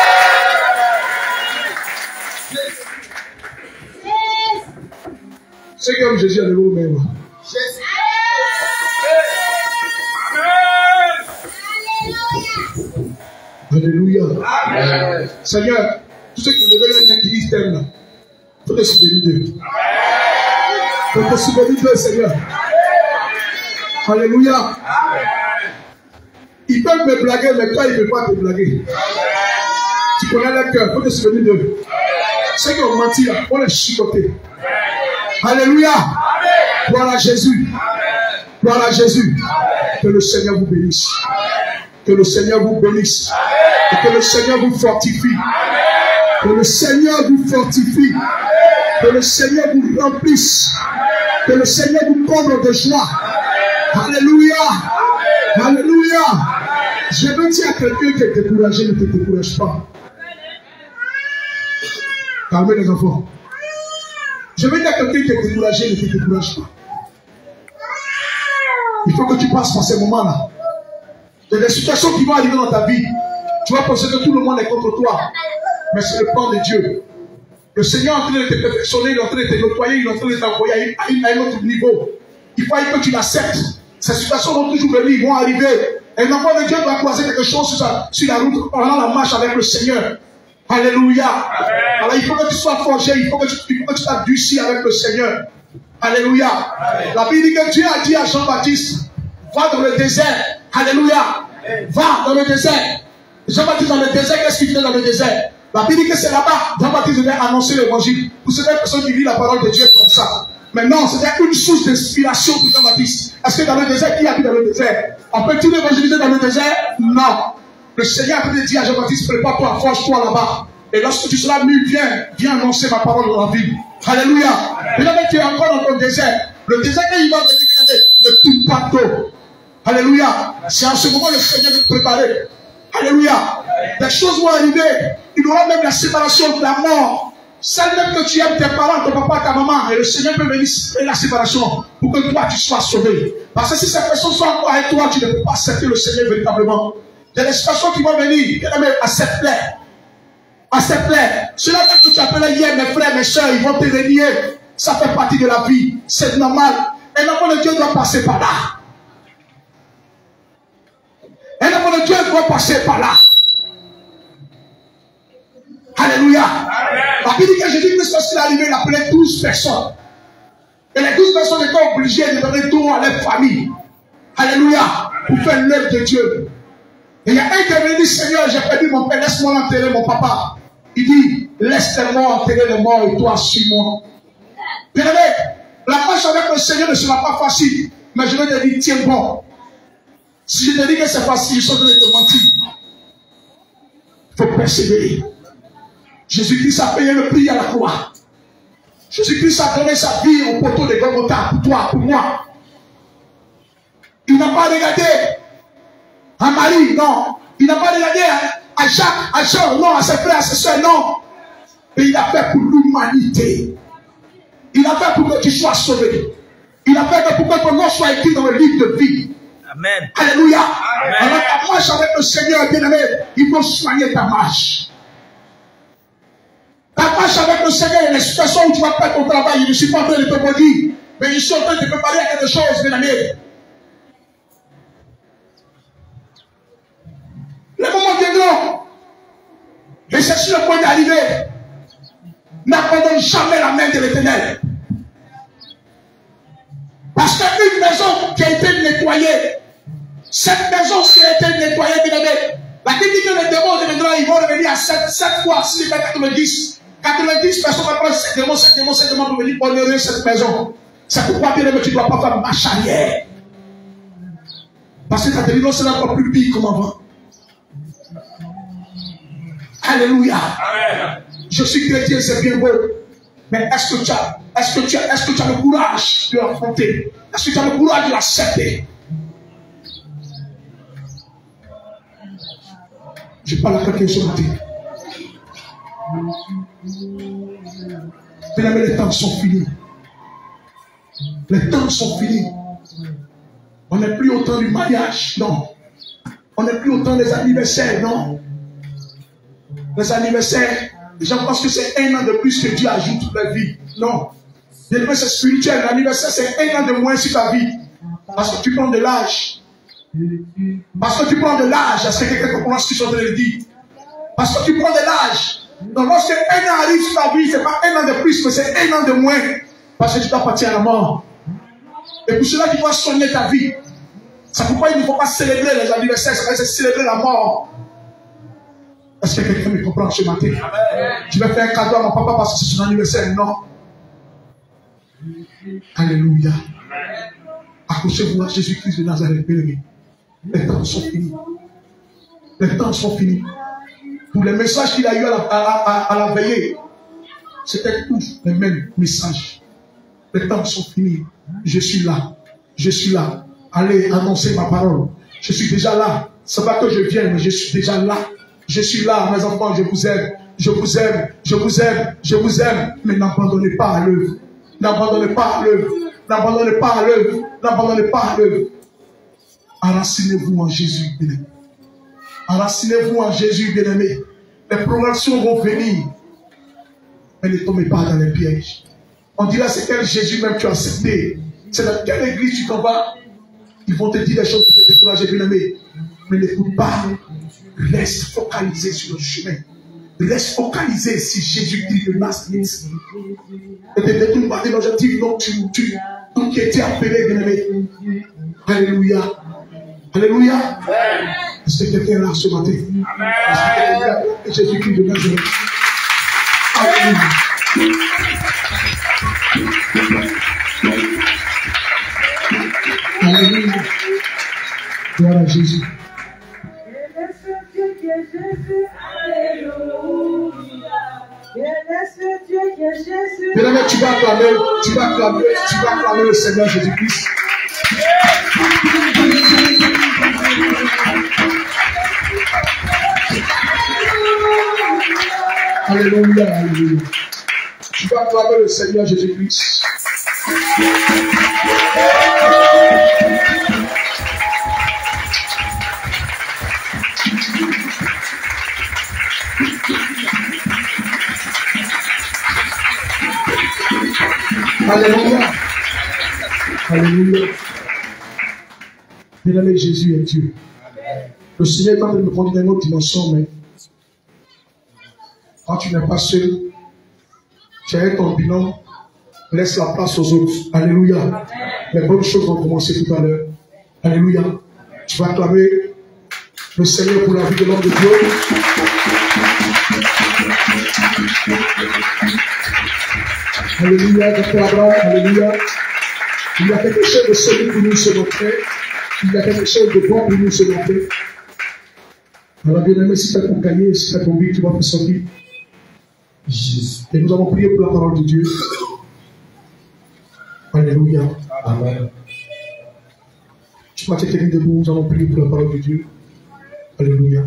Ceux qui aiment Jésus, alléluia. Alléluia. Amen. Seigneur, tous ceux qui me lèvent les mains qui disent t'aiment là, il faut te souvenir d'eux. Il faut te souvenir d'eux, Seigneur. Alléluia. Amen. Ils peuvent me blaguer, mais toi, ils ne peuvent pas te blaguer. Tu connais leur cœur, il faut te souvenir d'eux. Ceux qui ont menti là, il faut les chicoter. Alléluia. Gloire à Jésus. Gloire à Jésus. Que le Seigneur vous bénisse. Que le Seigneur vous bénisse. Et que le Seigneur vous fortifie. Que le Seigneur vous fortifie. Que le Seigneur vous remplisse. Que le Seigneur vous comble de joie. Alléluia. Alléluia. Je veux dire à quelqu'un qui est découragé, ne te décourage pas. Calmez les enfants. Je veux dire à quelqu'un qui est découragé, ne te décourage pas. Il faut que tu passes par ces moments-là. Il y a des situations qui vont arriver dans ta vie. Tu vas penser que tout le monde est contre toi. Mais c'est le plan de Dieu. Le Seigneur est en train de te perfectionner, il est en train de te nettoyer, il est en train de t'envoyer à un autre niveau. Il faut que tu l'acceptes. Ces situations vont toujours venir, ils vont arriver. Et l'enfant de Dieu doit croiser quelque chose sur la route pendant la marche avec le Seigneur. Alléluia. Alors il faut que tu sois forgé, il faut que tu t'adoucis avec le Seigneur. Alléluia. Amen. La Bible dit que Dieu a dit à Jean-Baptiste, va dans le désert. Alléluia. Va dans le désert. Jean-Baptiste dans le désert, qu'est-ce qu'il fait dans le désert? La Bible dit que c'est là-bas, Jean-Baptiste devait annoncer l'évangile. Pour ces personnes qui lisent la parole de Dieu comme ça. Mais non, c'était une source d'inspiration pour Jean-Baptiste. Est-ce que dans le désert, qui habite dans le désert? On peut-il évangéliser dans le désert? Non. Le Seigneur a dit à Jean-Baptiste, prépare-toi, forge-toi là-bas. Et lorsque tu seras mu, viens annoncer ma parole dans la ville. Alléluia. Et là, tu es encore dans ton désert. Le désert, quand il va venir, ne tourne pas d'eau. Alléluia. C'est en ce moment que le Seigneur veut te préparer. Alléluia. Des choses vont arriver. Il y aura même la séparation de la mort. Celle même que tu aimes tes parents, ton papa, ta maman. Et le Seigneur peut venir faire la séparation pour que toi, tu sois sauvé. Parce que si ces personnes sont encore avec toi, tu ne peux pas accepter le Seigneur véritablement. Il y a des situations qui vont venir. Accepte-les. Accepte-les. Cela même que tu appelais hier, mes frères, mes soeurs, ils vont te renier. Ça fait partie de la vie. C'est normal. Et l'enfant de Dieu doit passer par là. Et l'enfant de Dieu doit passer par là. Alléluia. La Bible dit que Jésus-Christ, lorsqu'il est arrivé, il appelait 12 personnes. Et les 12 personnes étaient obligées de donner tout à leur famille. Alléluia. Pour faire l'œuvre de Dieu. Et il y a un qui est venu, Seigneur, j'ai perdu mon père, laisse-moi enterrer mon papa. Il dit, laisse-moi enterrer les morts et toi, suis-moi. Bien aimé, la marche avec le Seigneur ne sera pas facile. Mais je vais te dire, tiens bon. Si je te dis que c'est facile, je suis en train de te mentir. Il faut persévérer. Jésus-Christ a payé le prix à la croix. Jésus-Christ a donné sa vie au poteau de Golgotha pour toi, pour moi. Il n'a pas regardé à Marie, non. Il n'a pas regardé à Jacques, à Jean, non, à ses frères, à ses soeurs, non. Mais il a fait pour l'humanité. Il a fait pour que tu sois sauvé. Il a fait pour que ton nom soit écrit dans le livre de vie. Amen. Alléluia. Amen. Alors ta marche avec le Seigneur, bien aimé, il faut soigner ta marche. Ta marche avec le Seigneur, il y a des situations où tu vas perdre ton travail. Je ne suis pas en train de te maudire, mais je suis en train de te préparer à quelque chose, bien aimé. Les moments viendront. Et c'est sur le point d'arriver. N'abandonne jamais la main de l'Éternel. Parce qu'une maison qui a été nettoyée, cette maison qui a été nettoyée, bien aimé, la Bible dit que les démons reviendront, ils vont revenir à 7 fois, si c'est 90. 90 personnes vont prendre 7 démons pour venir honorer cette maison. C'est pourquoi, bien aimé, tu ne dois pas faire marche arrière. Parce que ta délivrance sera encore plus pire comme avant. Alléluia. Amen. Je suis chrétien, c'est bien beau. Mais est-ce que tu as le courage de l'affronter? Est-ce que tu as le courage de l'accepter? Je parle à quelqu'un ce matin. Les temps sont finis. Les temps sont finis. On n'est plus au temps du mariage, non. On n'est plus au temps des anniversaires, non. Les anniversaires, les gens pensent que c'est un an de plus que Dieu ajoute leur vie. Non. Bien-aimé, c'est spirituel. L'anniversaire, c'est 1 an de moins sur ta vie. Parce que tu prends de l'âge. Parce que tu prends de l'âge. Est-ce que quelqu'un comprend ce que je suis en train de dire? Parce que tu prends de l'âge. Donc lorsque 1 an arrive sur ta vie, ce n'est pas 1 an de plus, mais c'est 1 an de moins. Parce que tu dois partir à la mort. Et pour cela, tu dois soigner ta vie. C'est pourquoi il ne faut pas célébrer les anniversaires, c'est célébrer la mort. Est-ce que quelqu'un me comprend ce matin? Je vais faire un cadeau à mon papa parce que c'est son anniversaire. Non. Alléluia. Accrochez-vous à Jésus-Christ de Nazareth, bien-aimé. Les temps sont finis. Les temps sont finis. Pour les messages qu'il a eu à la veillée, c'était tous les mêmes messages. Les temps sont finis. Je suis là. Je suis là. Allez annoncer ma parole. Je suis déjà là. C'est pas que je viens, mais je suis déjà là. Je suis là, mes enfants, je vous aime. Je vous aime. Je vous aime. Je vous aime. Mais n'abandonnez pas à l'œuvre. N'abandonnez pas à l'œuvre. N'abandonnez pas à l'œuvre. N'abandonnez pas à l'œuvre. Enracinez-vous en Jésus, bien-aimé. Enracinez-vous en Jésus, bien-aimé. Les progressions vont venir. Mais ne tombez pas dans les pièges. On dira c'est quel Jésus même tu as accepté. C'est dans quelle église tu t'en vas. Ils vont te dire des choses pour te décourager, bien-aimé. Mais n'écoute pas. Reste focalisé sur le chemin. Reste focalisé sur Jésus-Christ de Nazareth. Et de détourner l'objectif dont qui était appelé, bien-aimé. Alléluia. Alléluia. Est-ce que quelqu'un est là ce matin? Amen. Jésus-Christ de Nazareth. Alléluia. Alléluia. Gloire à Jésus. Bien-aimé, tu vas acclamer le Seigneur Jésus-Christ. Alléluia, alléluia. Tu vas acclamer le Seigneur Jésus-Christ. Alléluia. Alléluia. Bien-aimé, Jésus est Dieu. Le Seigneur est en train de me prendre dans une autre dimension, mais quand tu n'es pas seul, tu as ton binôme, laisse la place aux autres. Alléluia. Les bonnes choses vont commencer tout à l'heure. Alléluia. Tu vas acclamer le Seigneur pour la vie de l'homme de Dieu. Alléluia, Dr. Abraham, alléluia. Il y a quelque chose de solide pour nous se montrer. Il y a quelque chose de bon pour nous se montrer. Alors, bien aimé, si tu as ton cahier, si tu as ton bic, tu vas faire sortir. Et nous avons prié pour la parole de Dieu. Alléluia. Amen. Tu vas te tenir debout, nous allons prier pour la parole de Dieu. Alléluia.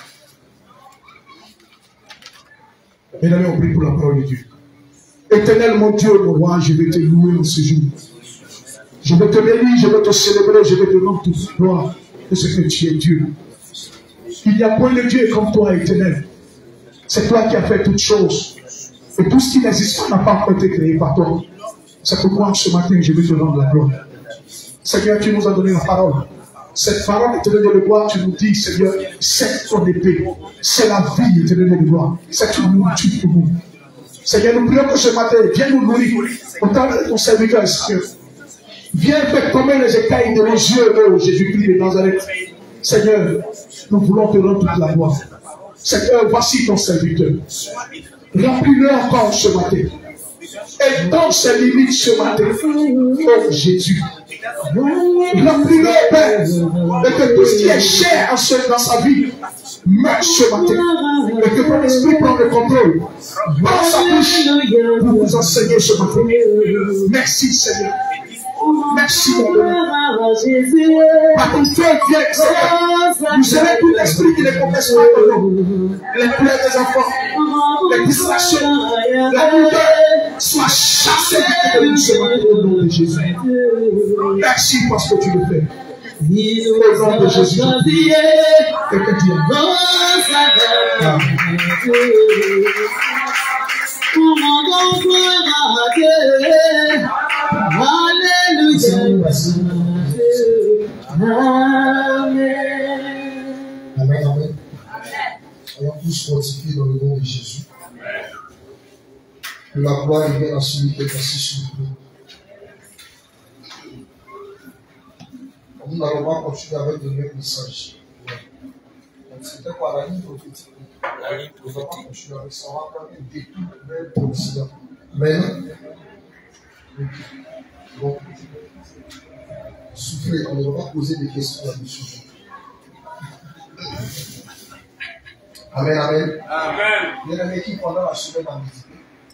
Mesdames, on prie pour la parole de Dieu. Éternel mon Dieu, mon roi, je vais te louer en ce jour. Je vais te bénir, je vais te célébrer, je vais te rendre toute gloire de ce que tu es Dieu. Il n'y a point de Dieu comme toi, éternel. C'est toi qui as fait toutes choses. Et tout ce qui n'existe pas n'a pas encore été créé par toi. C'est pourquoi ce matin, je vais te rendre la gloire. Seigneur, tu nous as donné la parole. Cette parole, éternel de gloire, tu nous dis, Seigneur, c'est ton épée. C'est la vie, éternel de gloire. C'est une nourriture pour nous. Seigneur, nous prions que ce matin, viens nous nourrir. Au travers de ton serviteur, Seigneur. Viens faire tomber les écailles de nos yeux, oh Jésus-Christ de Nazareth. Seigneur, nous voulons te rendre toute la gloire. Seigneur, voici ton serviteur. Remplis-le encore ce matin. Et dans ses limites ce matin. Oh Jésus. Remplis-le, Père. Et que tout ce qui est cher dans sa vie meurt ce matin. Et que ton esprit prenne le contrôle. Dans sa bouche pour vous enseigner ce matin. Merci Seigneur. Merci mon Dieu. Par ton feu, viens, Seigneur. Nous serons tout l'esprit qui ne confesse pas ton nom. Les pleurs des enfants, les distractions, la douleur, soient chassées de nous ce matin au nom de Jésus. Merci parce que tu le fais. Au nom de Jésus. Quelqu'un dit merci. Amen. Amen, amen. Soyons tous fortifiés dans le nom de Jésus. Que la gloire revienne à celui qui est assis sur le trône. Nous n'allons pas continuer avec de nouveaux messages. Donc, c'était quoi la ligne prophétique? La ligne prophétique. Nous allons pas continuer avec ça. On va prendre une détour même pour le Seigneur. Amen. Donc, soufflez, on ne va pas poser des questions là-dessus. Amen, amen. Amen. Il y a des qui pendant la semaine à méditer.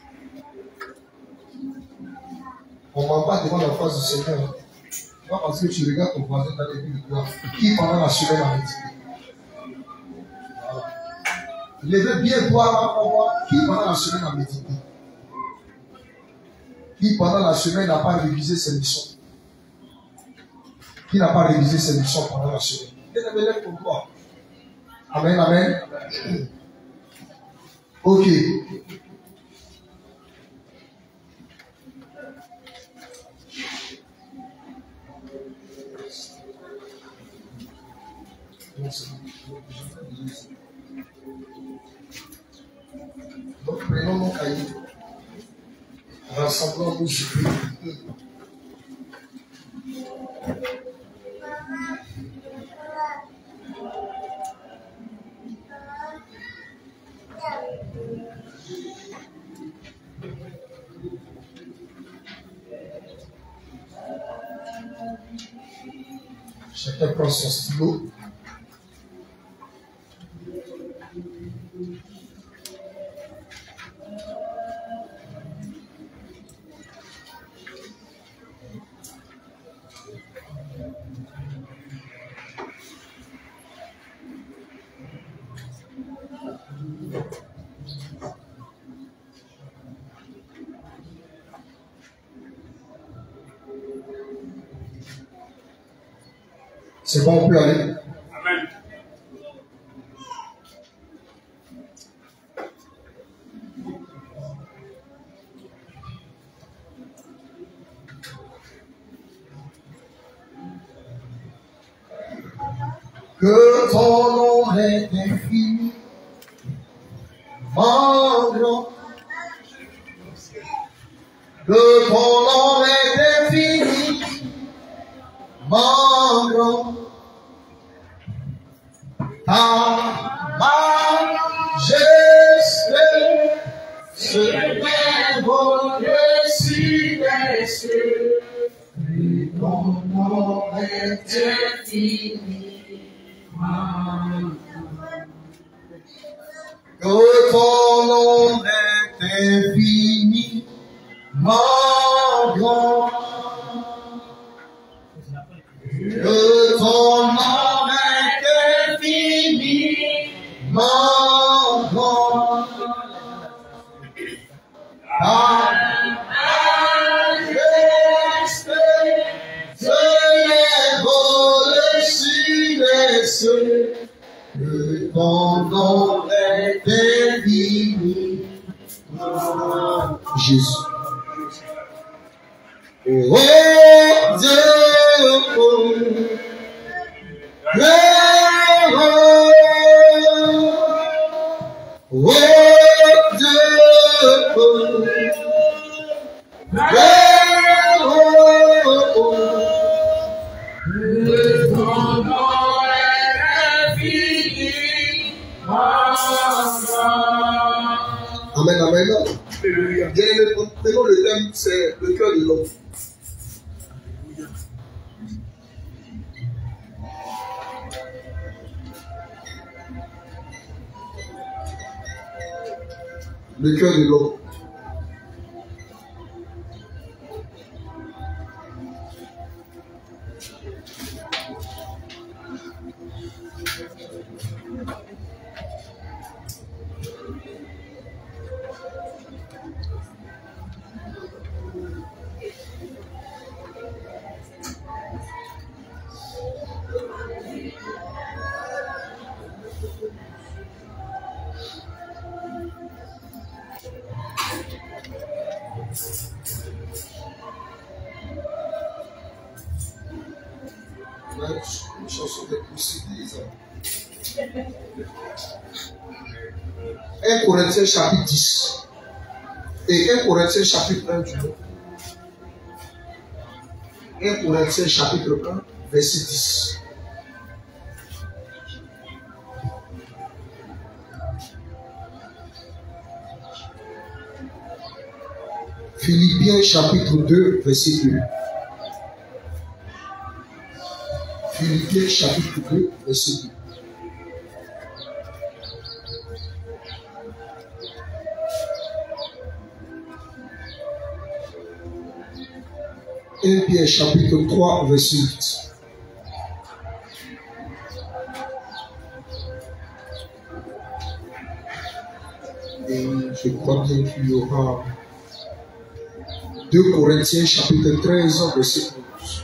On ne ment pas devant la face du Seigneur. Pas parce que tu regardes ton voisin dans les villes de toi, qui pendant la semaine a médité. Voilà. Levez bien voir pour voir qui pendant la semaine a médité. Qui pendant la semaine n'a pas révisé ses leçons. Qui n'a pas révisé ses leçons pendant la semaine. Lève pour toi. Amen, amen. Ok. Donc prenons nos cahiers, rassemblons nos esprits. Chacun prend son stylo. C'est bon, on peut aller. Amen. Que ton nom est infini, mon grand. Que ton nom est infini, mon grand. Ta majesté se dévoile sur les cieux. Ton nom est infini. Que ton nom est infini, mon grand. Que ton nom est infini, mon grand. Ta majesté se lève sur les cieux. Que ton nom est infini, Jésus. Oh Dieu, oh Amen, amen. Prenons le thème, c'est le cœur de l'homme. Le cœur de l'homme. Une chanson de Poussy. 1 Corinthiens chapitre 10 et 1 Corinthiens chapitre 1 du nom. 1 Corinthiens chapitre 1 verset 10. Philippiens chapitre 2 verset 2. Philippiens chapitre 2 verset 2. Pierre chapitre 3 verset 8. Et je crois qu'il y aura 2 Corinthiens chapitre 13 verset 11.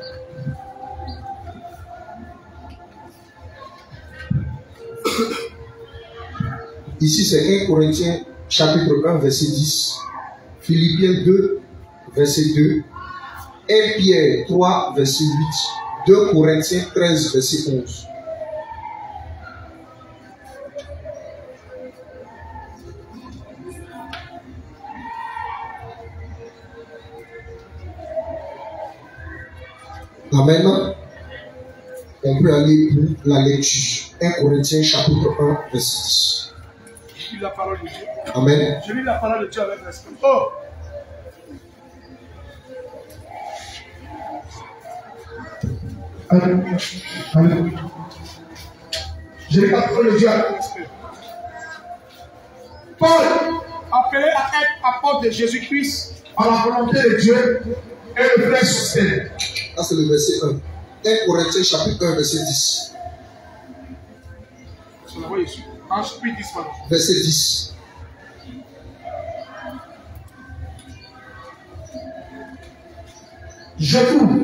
Ici c'est 1 Corinthiens chapitre 1 verset 10. Philippiens 2 verset 2. 1 Pierre 3, verset 8, 2 Corinthiens 13, verset 11. Amen. On peut aller pour la lecture. 1 Corinthiens chapitre 1, verset 10. Je lis la parole de Dieu. Amen. Je lis la parole de Dieu avec respect. Oh! Alléluia. Alléluia. Je n'ai pas parlé de Dieu avec respect. Paul, appelé à être apôtre de Jésus-Christ, à la volonté de Dieu, et le frère Sostène. Ça c'est le verset 1. 1 Corinthiens chapitre 1, verset 10. Verset 10. Je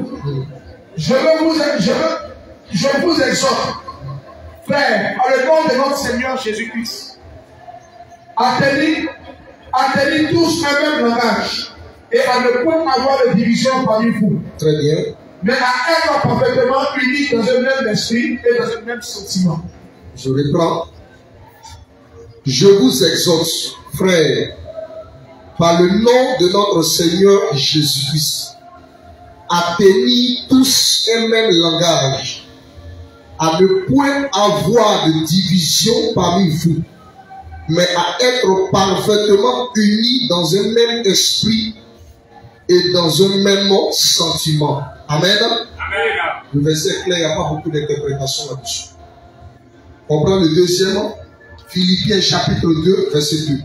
vous exhorte, frère, par le nom de notre Seigneur Jésus-Christ, à tenir tous un même langage et à ne point avoir de division parmi vous. Très bien. Mais à être parfaitement unis dans un même esprit et dans un même sentiment. Je reprends. Je vous exhorte, frère, par le nom de notre Seigneur Jésus-Christ, à tenir tous un même langage, à ne point avoir de division parmi vous, mais à être parfaitement unis dans un même esprit et dans un même sentiment. Amen. Amen. Le verset est clair, il n'y a pas beaucoup d'interprétation là-dessus. On prend le deuxième, Philippiens chapitre 2, verset 2.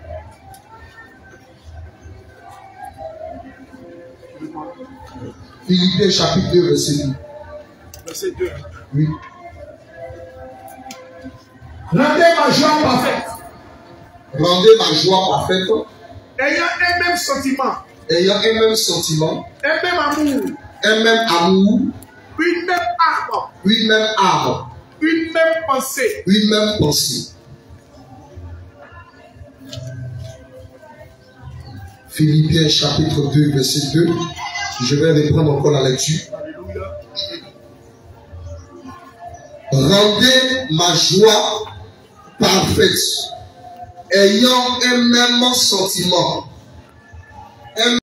Philippiens chapitre 2, verset 2. Verset 2. Oui. Rendez ma joie parfaite. Rendez ma joie parfaite. Ayant un même sentiment. Ayant un même sentiment. Un même amour. Un même amour. Une même âme. Une même âme. Une même pensée. Une même pensée. Philippiens chapitre 2, verset 2. Je vais reprendre encore la lecture. Alléluia. Rendez ma joie parfaite, ayant un même sentiment, un